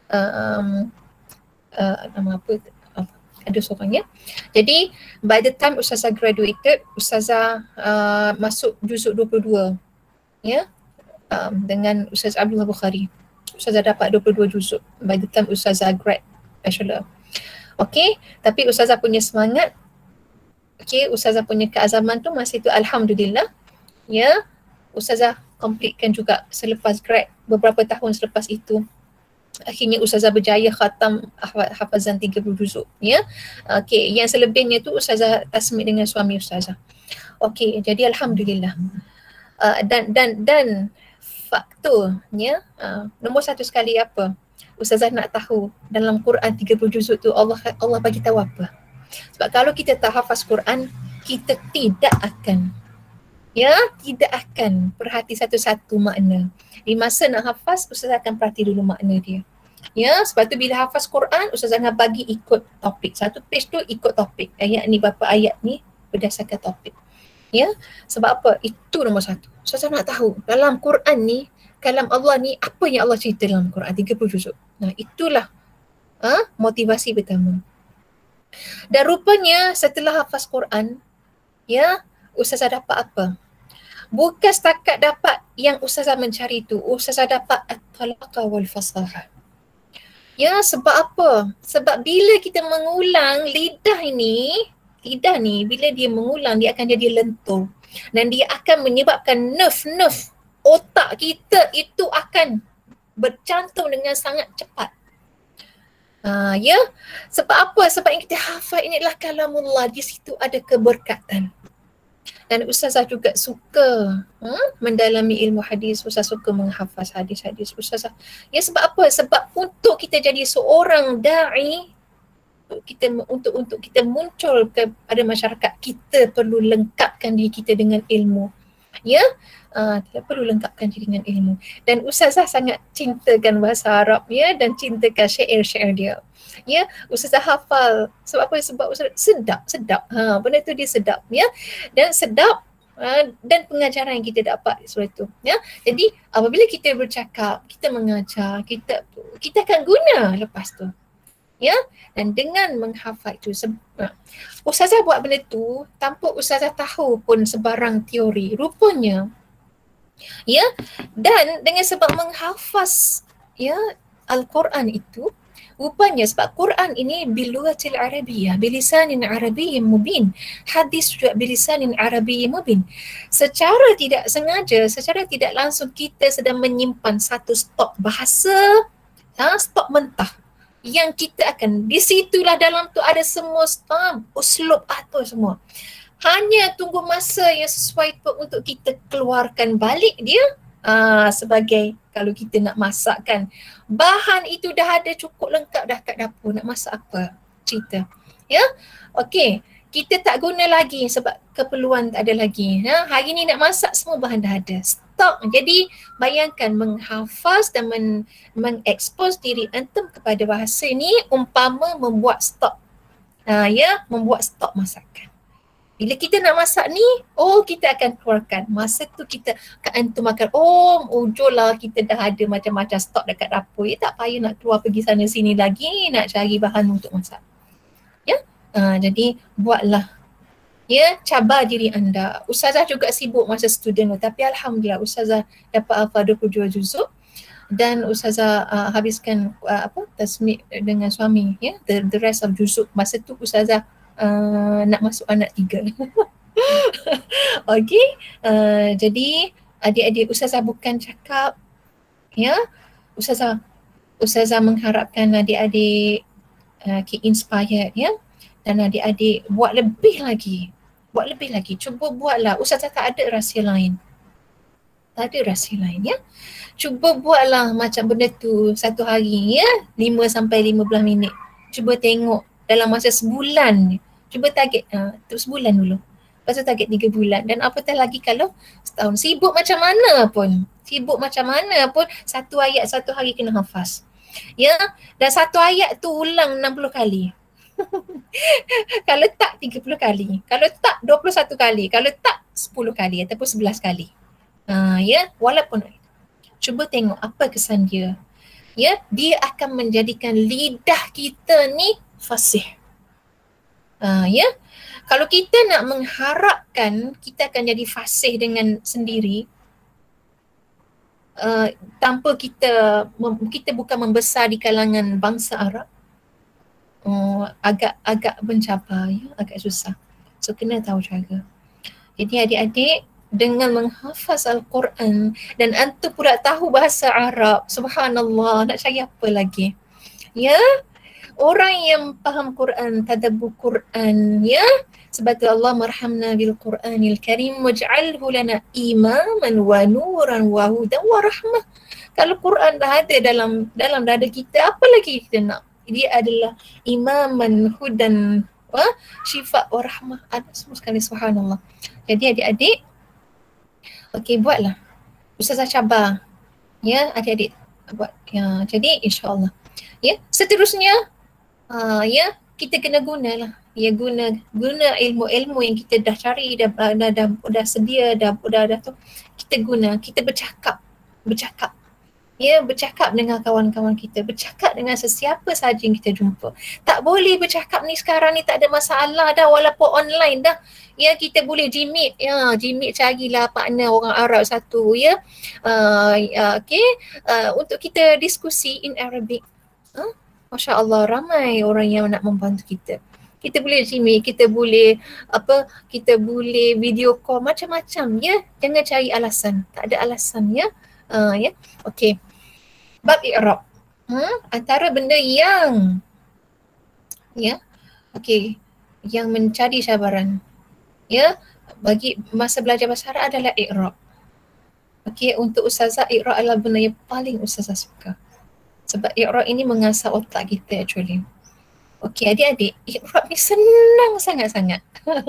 nama apa, ada seorang ya. Jadi by the time Ustazah graduated, Ustazah masuk juzuk 22 ya, dengan Ustaz Abdullah Bukhari. Ustazah dapat 22 juzuk by the time Ustazah grad bachelor. Okey, tapi Ustazah punya semangat, okey, Ustazah punya keazaman tu masa itu alhamdulillah ya, Ustazah completekan juga selepas grad. Beberapa tahun selepas itu akhirnya Ustazah berjaya khatam hafazan 30 juzuk ya. Okey, yang selebihnya tu Ustazah tasmi' dengan suami Ustazah. Okey, jadi alhamdulillah. Dan faktornya nombor satu sekali apa? Ustazah nak tahu dalam Quran 30 juzuk tu Allah bagi tahu apa? Sebab kalau kita tak hafaz Quran, kita tidak akan perhati satu-satu makna. Di masa nak hafaz, Ustazah akan perhati dulu makna dia. Ya, sebab tu bila hafaz Quran, Ustazah akan bagi ikut topik. Satu page tu ikut topik. Ayat ni berapa ayat ni berdasarkan topik. Ya, sebab apa? Itu nombor satu. Ustazah nak tahu dalam Quran ni, kalam Allah ni, apa yang Allah cerita dalam Quran 30 juzuk. Nah, itulah motivasi pertama. Dan rupanya setelah hafaz Quran, ya, Ustazah dapat apa? Bukan setakat dapat yang Ustazah mencari tu, Ustazah dapat at-talaqah wal fasahah. Ya, sebab apa? Sebab bila kita mengulang lidah ni bila dia mengulang, dia akan jadi lentur. Dan dia akan menyebabkan nerve otak kita itu akan bercantum dengan sangat cepat. Ya, sebab apa? Sebab yang kita hafal ini adalah kalamullah. Di situ ada keberkatan. Dan Ustazah juga suka mendalami ilmu hadis. Ustazah suka menghafaz hadis-hadis Ustazah. Ya, sebab apa? Sebab untuk kita jadi seorang da'i, untuk kita muncul kepada masyarakat, kita perlu lengkapkan diri kita dengan ilmu. Ya, kita perlu lengkapkan diri dengan ilmu. Dan Ustazah sangat cintakan bahasa Arab ya, dan cintakan syair-syair dia. Ya, Ustazah hafal. Sebab apa? Sebab Ustazah sedap. Benda tu dia sedap ya. Dan sedap dan pengajaran yang kita dapat di surah itu ya. Jadi apabila kita bercakap, kita mengajar, kita akan guna lepas tu. Ya, dan dengan menghafal itu Ustazah buat benda tu tanpa Ustazah tahu pun sebarang teori. Rupanya ya, dan dengan sebab menghafaz ya Al-Quran itu, rupanya sebab Quran ini bilughatil arabiyyah, bilisanin arabiyyin mubin, hadis juga bilisanin arabiyyin mubin. Secara tidak sengaja, secara tidak langsung kita sedang menyimpan satu stok bahasa, stok mentah yang kita akan, di situlah dalam tu ada semua uslub atau semua. Hanya tunggu masa yang sesuai untuk kita keluarkan balik dia, Sebagai kalau kita nak masak kan, bahan itu dah ada cukup lengkap dah kat dapur, nak masak apa cerita. Ya, okey, kita tak guna lagi sebab keperluan tak ada lagi. Hari ni nak masak semua bahan dah ada, stok. Jadi bayangkan menghafaz dan mengekspos diri antum kepada bahasa ni umpama membuat stok. Membuat stok masakan. Bila kita nak masak ni, kita akan keluarkan. Masa tu kita antum makan, ujung lah kita dah ada macam-macam stok dekat dapur. Tak payah nak keluar pergi sana sini lagi nak cari bahan untuk masak. Ya, jadi buatlah. Ya, cabar diri anda. Ustazah juga sibuk masa student tu, tapi alhamdulillah Ustazah dapat hafal 22 juzuk dan Ustazah habiskan tasmid dengan suami, ya, the rest of juzuk. Masa tu Ustazah nak masuk anak 3. Okey, jadi adik-adik, Ustazah bukan cakap, ya, Ustazah mengharapkan adik-adik inspired, ya, dan adik-adik buat lebih lagi. Cuba buatlah. Ustazah tak ada rahsia lain. Ya. Cuba buatlah macam benda tu satu hari, ya, 5 sampai 15 minit. Cuba tengok dalam masa sebulan. Cuba target untuk sebulan dulu. Lepas tu target 3 bulan. Dan apatah lagi kalau setahun. Sibuk macam mana pun, satu ayat satu hari kena hafaz. Ya, dan satu ayat tu ulang 60 kali. Kalau tak 30 kali, kalau tak 21 kali, kalau tak 10 kali ataupun 11 kali. Ya, walaupun cuba tengok apa kesan dia. Ya, dia akan menjadikan lidah kita ni fasih. Ya, kalau kita nak mengharapkan kita akan jadi fasih dengan sendiri, tanpa kita bukan membesar di kalangan bangsa Arab, agak mencabar, ya, agak susah. So kena tahu cara. Jadi adik-adik, dengan menghafaz Al-Quran dan antum pula tahu bahasa Arab, subhanallah, nak cari apa lagi? Ya, orang yang faham Quran, tadabbur Quran, ya, sebab Allah marhamna bil Quranil Karim waj'alhu lana imaman wa nuran wa hudan wa rahmah. Kalau Quran dah ada dalam dada kita, apa lagi kita nak? Dia adalah imaman, hudan, syifa wa rahmah. Ada semua sekali, subhanallah. Jadi adik-adik, okey, buatlah. Ustazah cabar. Ya, adik-adik buat. Ya, jadi insya-Allah. Ya, seterusnya ya, kita kena gunalah. Ya, guna ilmu-ilmu yang kita dah cari, dah sedia, dah tu. Kita guna, kita bercakap. Ya, bercakap dengan kawan-kawan kita, bercakap dengan sesiapa sahaja yang kita jumpa. Tak boleh bercakap ni sekarang ni, tak ada masalah dah, walaupun online dah. Ya, kita boleh Gmeet, ya, Gmeet carilah partner orang Arab satu, ya. Okey, untuk kita diskusi in Arabic. Masya Allah, ramai orang yang nak membantu kita. Kita boleh Gmeet, kita boleh video call, macam-macam, ya. Jangan cari alasan, tak ada alasan, ya. Ya, okey. Bab i'rab. Antara benda yang, ya, okey, yang mencari cabaran, ya, bagi masa belajar bahasa Arab adalah i'rab. Okey, untuk Ustazah, i'rab adalah benda yang paling Ustazah suka. Sebab i'rab ini mengasah otak kita actually. Okey, adik-adik, i'rab ni senang sangat-sangat.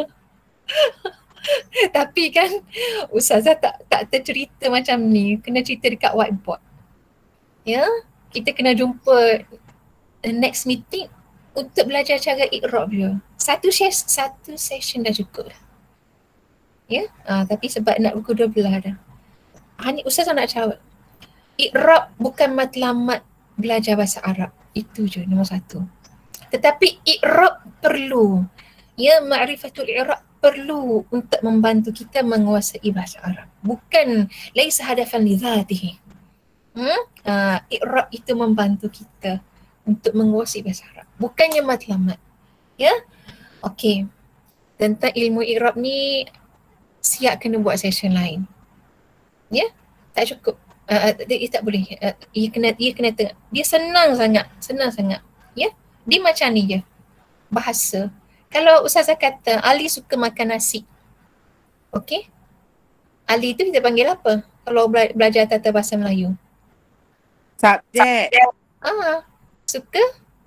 Tapi kan Ustazah tak tercerita macam ni, kena cerita dekat whiteboard. Ya, kita kena jumpa next meeting untuk belajar cara i'rab dia. Satu session dah cukup dah. Ya, tapi sebab nak pukul 12 dah. Ni Ustazah nak jawab. I'rab bukan matlamat belajar bahasa Arab. Itu je nombor 1. Tetapi i'rab perlu. Ya, ma'rifatul i'rab perlu untuk membantu kita menguasai bahasa Arab. Bukan laisa hadafan li dhatihi. I'rab itu membantu kita untuk menguasai bahasa Arab. Bukannya matlamat. Ya? Okey. Tentang ilmu i'rab ni siap kena buat session lain. Ya? Tak cukup. Dia tak boleh. Ia kena tengok. Dia senang sangat. Ya? Dia macam ni je. Bahasa. Kalau Ustazah kata Ali suka makan nasi. Okey? Ali tu kita panggil apa? kalau belajar tata bahasa Melayu? Subjek. Suka?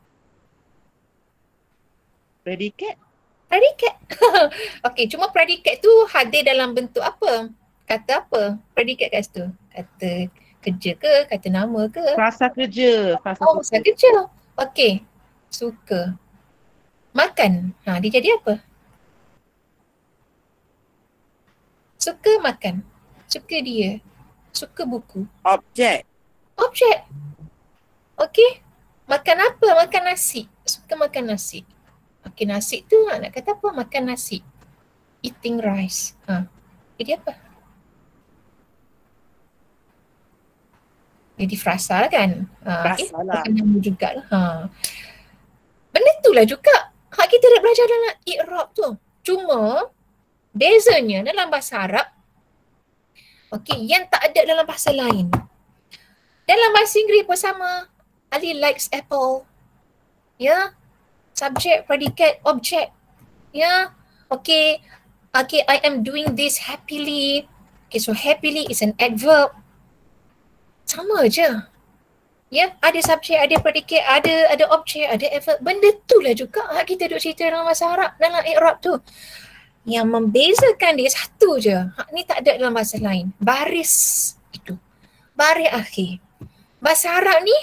Predikat. Predikat. Okey, cuma predikat tu hadir dalam bentuk apa? Kata apa? Predikat kat situ. Kata kerja ke? Kata nama ke? Frasa kerja. Frasa kerja. Okey. Suka. Makan. Dia jadi apa? Suka makan. Suka dia. Suka buku. Objek. Objek. Okey. Makan apa? Makan nasi. Suka makan nasi. Okey, nasi tu nak kata apa? Makan nasi. Eating rice. Jadi apa? Jadi frasa kan? Frasa lah. Nama jugalah. Benda tu lah juga. Kita dah belajar dalam i'rab tu. Cuma bezanya dalam bahasa Arab, okey, yang tak ada dalam bahasa lain. Dalam bahasa Inggeris pun sama. Ali likes apple. Ya. Subjek, predikat, objek. Ya. Okay, I am doing this happily. Okay, so happily is an adverb. Sama je. Ya, ada subjek, ada predikat, ada objek, ada adverb. Benda tu lah juga kita duk cerita dalam bahasa Arab, dalam i'rab tu. Yang membezakan dia satu je. Ni tak ada dalam bahasa lain. Baris itu. Baris akhir. Bahasa Arab ni,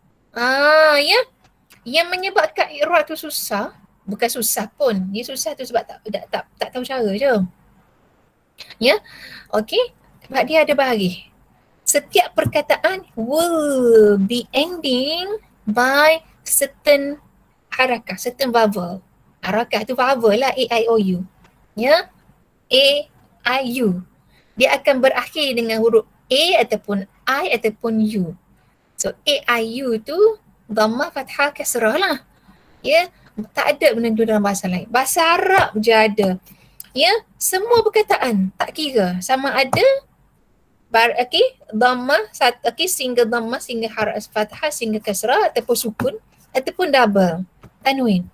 ya, yang menyebabkan i'rab tu susah, bukan susah pun. Dia susah tu sebab tak tahu cara je. Ya. Okey. Sebab dia ada baris. Setiap perkataan will be ending by certain harakah, certain vowel. Harakah tu vowel lah, A, I, O, U. Ya. A, I, U. Dia akan berakhir dengan huruf A ataupun I ataupun U. So A, I, U tu dhammah, fathah, kasrah lah. Ya. Tak ada benda tu dalam bahasa lain. Bahasa Arab je ada. Ya. Semua perkataan tak kira sama ada dhammah, single dhammah, single harf fathah, single kasrah ataupun sukun ataupun double tanwin.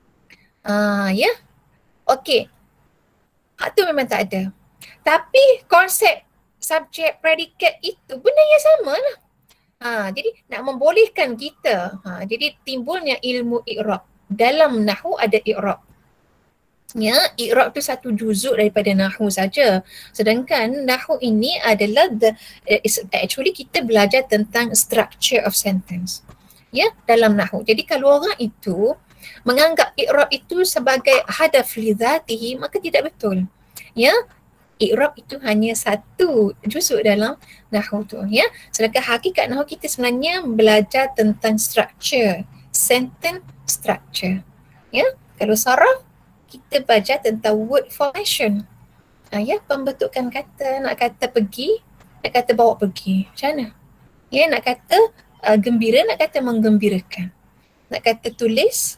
Ya. Okey. Hak tu memang tak ada. Tapi konsep subjek predikat itu benda yang sama lah. Jadi nak membolehkan kita, jadi timbulnya ilmu i'rab. Dalam nahwu ada i'rab. Ya, i'rab tu satu juzuk daripada nahwu saja. Sedangkan nahwu ini adalah actually kita belajar tentang structure of sentence. Ya, dalam nahwu. Jadi kalau orang itu menganggap i'rab itu sebagai hadaf li dzatihi, maka tidak betul. Ya, i'rab itu hanya satu juzuk dalam nahwu tu, ya. Sedangkan hakikat nahwu kita sebenarnya belajar tentang structure, sentence structure. Ya, kalau saraf kita belajar tentang word formation. Ya, pembentukan kata, nak kata pergi, nak kata bawa pergi. Macam mana? Ya, nak kata gembira, nak kata menggembirakan. Nak kata tulis,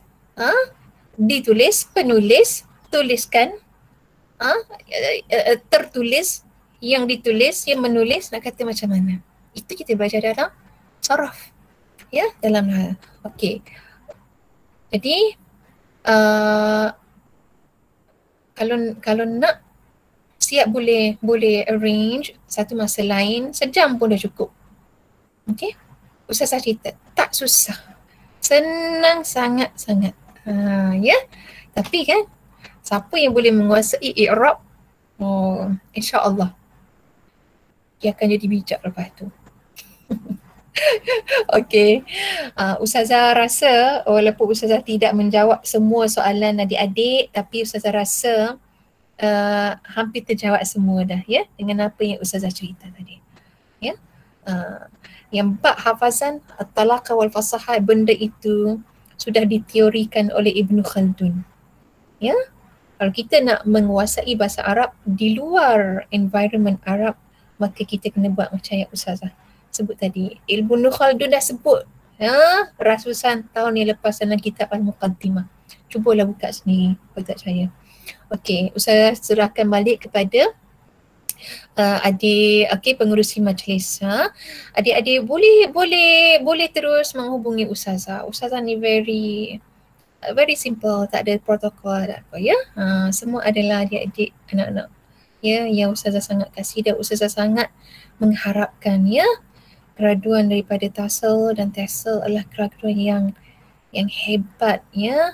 ditulis, penulis, tuliskan, tertulis, yang ditulis, yang menulis, nak kata macam mana. Itu kita belajar dalam saraf. Ya, dalam hal. Okey. Jadi kalau nak siap boleh arrange satu masa lain, sejam pun dah cukup. Okey. Ustazah cerita, tak susah. Senang sangat-sangat. Ya. Tapi kan siapa yang boleh menguasai i'rab, insya-Allah dia akan jadi bijak lepas tu. Okey. Ustazah rasa walaupun Ustazah tidak menjawab semua soalan adik-adik, tapi Ustazah rasa hampir terjawab semua dah, ya, dengan apa yang Ustazah cerita tadi. Ya. Yang bab hafazan at-talaqah wal fasahah, benda itu sudah diteorikan oleh Ibn Khaldun. Ya. Kalau kita nak menguasai bahasa Arab di luar environment Arab, maka kita kena buat macam yang Ustazah sebut tadi. Ibn Khaldun dah sebut, ratusan tahun yang lepas dalam kitab Al-Muqaddimah. Cubalah buka sendiri kalau tak percaya. Okey, Ustazah serahkan balik kepada adik, pengerusi majlis. Adik-adik boleh terus menghubungi Ustazah. Ustazah ni very simple, tak ada protokol, tak apa, ya. Semua adalah adik-adik, anak-anak ya, yang Ustazah sangat kasih dan Ustazah sangat mengharapkan ya graduan daripada TASL dan TESL adalah graduan yang hebat ya,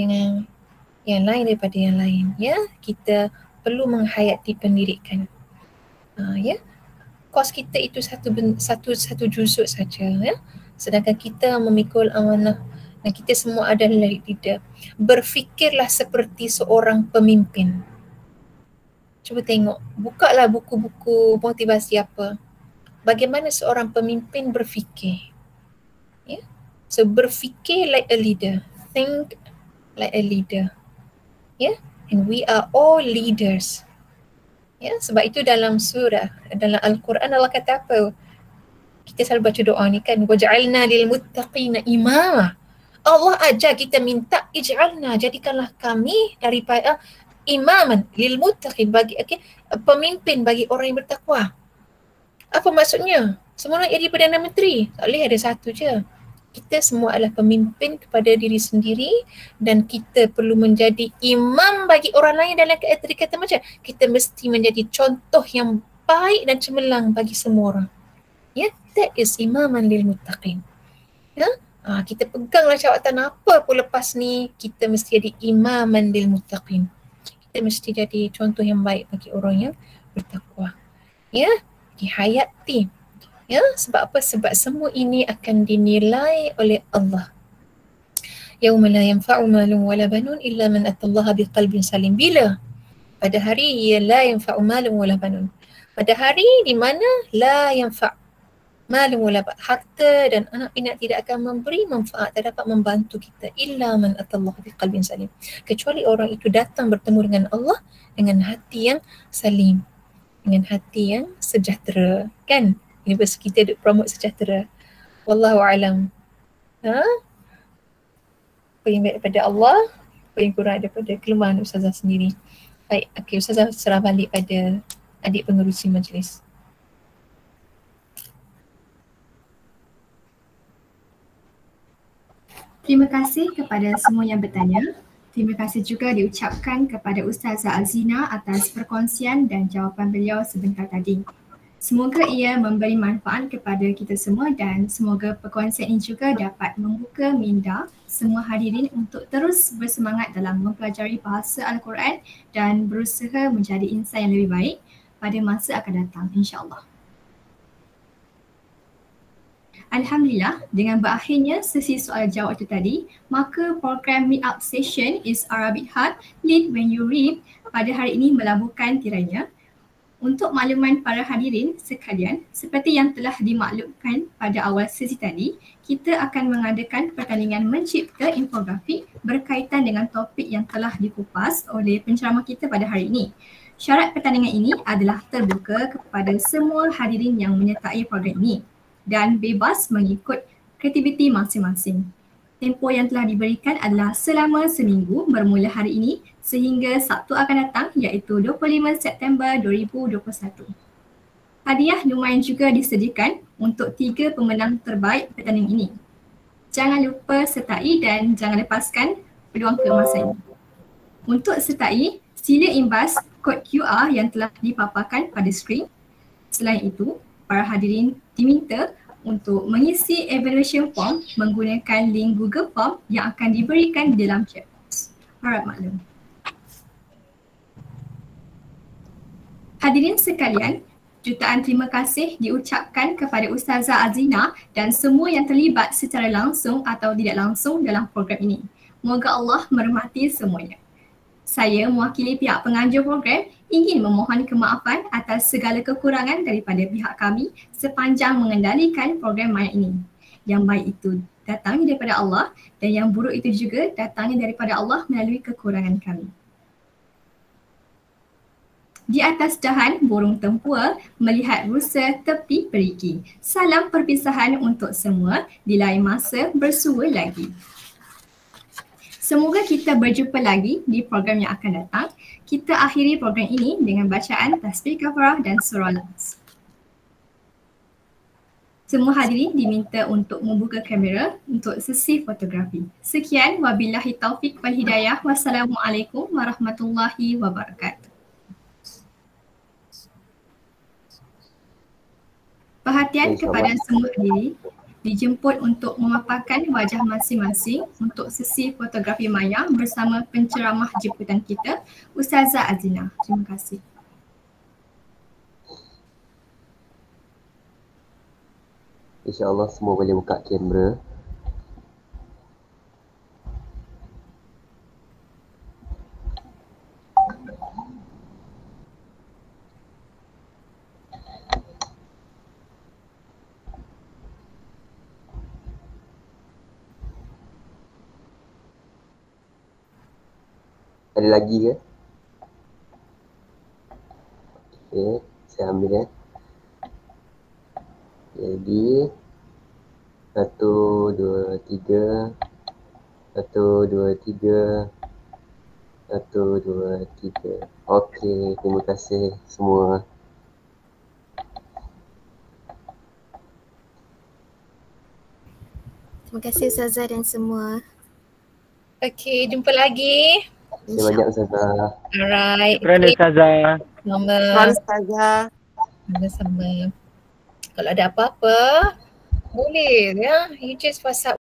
yang lain daripada yang lain ya. Kita perlu menghayati pendidikan. Ya. Kos kita itu satu juzuk saja ya. Sedangkan kita memikul amanah dan kita semua adalah leader. Berfikirlah seperti seorang pemimpin. Cuba tengok, bukalah buku-buku motivasi apa. Bagaimana seorang pemimpin berfikir. Ya. So berfikir like a leader. Think like a leader. Ya. And we are all leaders. Ya, sebab itu dalam surah, dalam Al-Quran Allah kata apa? Kita selalu baca doa ni kan, waj'alna lil muttaqina imama. Allah ajar kita minta ij'alna, jadikanlah kami daripada imaman lil muttaqin, bagi pemimpin bagi orang yang bertakwa. Apa maksudnya? Semua orang jadi Perdana Menteri, tak boleh ada satu je. Kita semua adalah pemimpin kepada diri sendiri dan kita perlu menjadi imam bagi orang lain. Dalam kata macam kita mesti menjadi contoh yang baik dan cemerlang bagi semua orang. Ya, that is imaman lil muttaqin. Ya, kita peganglah jawatan apa pun lepas ni, kita mesti jadi imaman lil muttaqin. Kita mesti jadi contoh yang baik bagi orang yang bertakwa. Ya, dihayati. Ya, sebab apa? Sebab semua ini akan dinilai oleh Allah. Yauma la yanfa'u malun wala banun illa man atallaha biqalbin salim. Bila? Pada hari la yanfa'u malun wala banun. Pada hari di mana la yanfa' malun wala banun, harta dan anak pinak tidak akan memberi manfaat, tak dapat membantu kita, illa man atallaha biqalbin salim. Kecuali orang itu datang bertemu dengan Allah dengan hati yang salim, dengan hati yang sejahtera, kan? Universiti kita duk promote sejahtera. Wallahu alam. Apa yang baik daripada Allah, apa yang kurang daripada kelemahan Ustazah sendiri. Baik, okey, Ustazah serah balik pada adik pengerusi majlis. Terima kasih kepada semua yang bertanya. Terima kasih juga diucapkan kepada Ustazah Azina atas perkongsian dan jawapan beliau sebentar tadi. Semoga ia memberi manfaat kepada kita semua dan semoga perkongsian ini juga dapat membuka minda semua hadirin untuk terus bersemangat dalam mempelajari bahasa Al-Quran dan berusaha menjadi insan yang lebih baik pada masa akan datang, insya-Allah. Alhamdulillah, dengan berakhirnya sesi soal jawab itu tadi, maka program Meet Up Session is Arabic Hard Lead When You Read pada hari ini melabuhkan tirainya. Untuk makluman para hadirin sekalian, seperti yang telah dimaklumkan pada awal sesi tadi, kita akan mengadakan pertandingan mencipta infografik berkaitan dengan topik yang telah dikupas oleh penceramah kita pada hari ini. Syarat pertandingan ini adalah terbuka kepada semua hadirin yang menyertai program ini dan bebas mengikut kreativiti masing-masing. Tempoh yang telah diberikan adalah selama seminggu bermula hari ini sehingga Sabtu akan datang iaitu 25 September 2021. Hadiah lumayan juga disediakan untuk 3 pemenang terbaik pertandingan ini. Jangan lupa sertai dan jangan lepaskan peluang keemasan ini. Untuk sertai, sila imbas kod QR yang telah dipaparkan pada skrin. Selain itu, para hadirin diminta untuk mengisi evaluation form menggunakan link Google Form yang akan diberikan di dalam chat box. Harap maklum. Hadirin sekalian, jutaan terima kasih diucapkan kepada Ustazah Azina dan semua yang terlibat secara langsung atau tidak langsung dalam program ini. Moga Allah merahmati semuanya. Saya mewakili pihak penganjur program ingin memohon kemaafan atas segala kekurangan daripada pihak kami sepanjang mengendalikan program maya ini. Yang baik itu datangnya daripada Allah dan yang buruk itu juga datangnya daripada Allah melalui kekurangan kami. Di atas dahan burung tempua melihat rusa tepi perigi. Salam perpisahan untuk semua, di lain masa bersua lagi. Semoga kita berjumpa lagi di program yang akan datang. Kita akhiri program ini dengan bacaan tasbih kafarah dan surah Al-Nas. Semua hadirin diminta untuk membuka kamera untuk sesi fotografi. Sekian, wabillahi taufiq wal hidayah. Wassalamualaikum warahmatullahi wabarakatuh. Perhatian InsyaAllah. kepada semua diri dijemput untuk memaparkan wajah masing-masing untuk sesi fotografi maya bersama penceramah jemputan kita, Ustazah Azina. Terima kasih. InsyaAllah semua boleh buka kamera. Ada lagi ke? Okey, saya ambil ya. Jadi 1, 2, 3. 1, 2, 3. 1, 2, 3. Okey, terima kasih semua. Terima kasih Ustazah dan semua. Okay, jumpa lagi. Terima kasih banyak Ustazah. Alright. Syukran Ustazah. Sama. Sama-sama. Kalau ada apa-apa, boleh ya. You just WhatsApp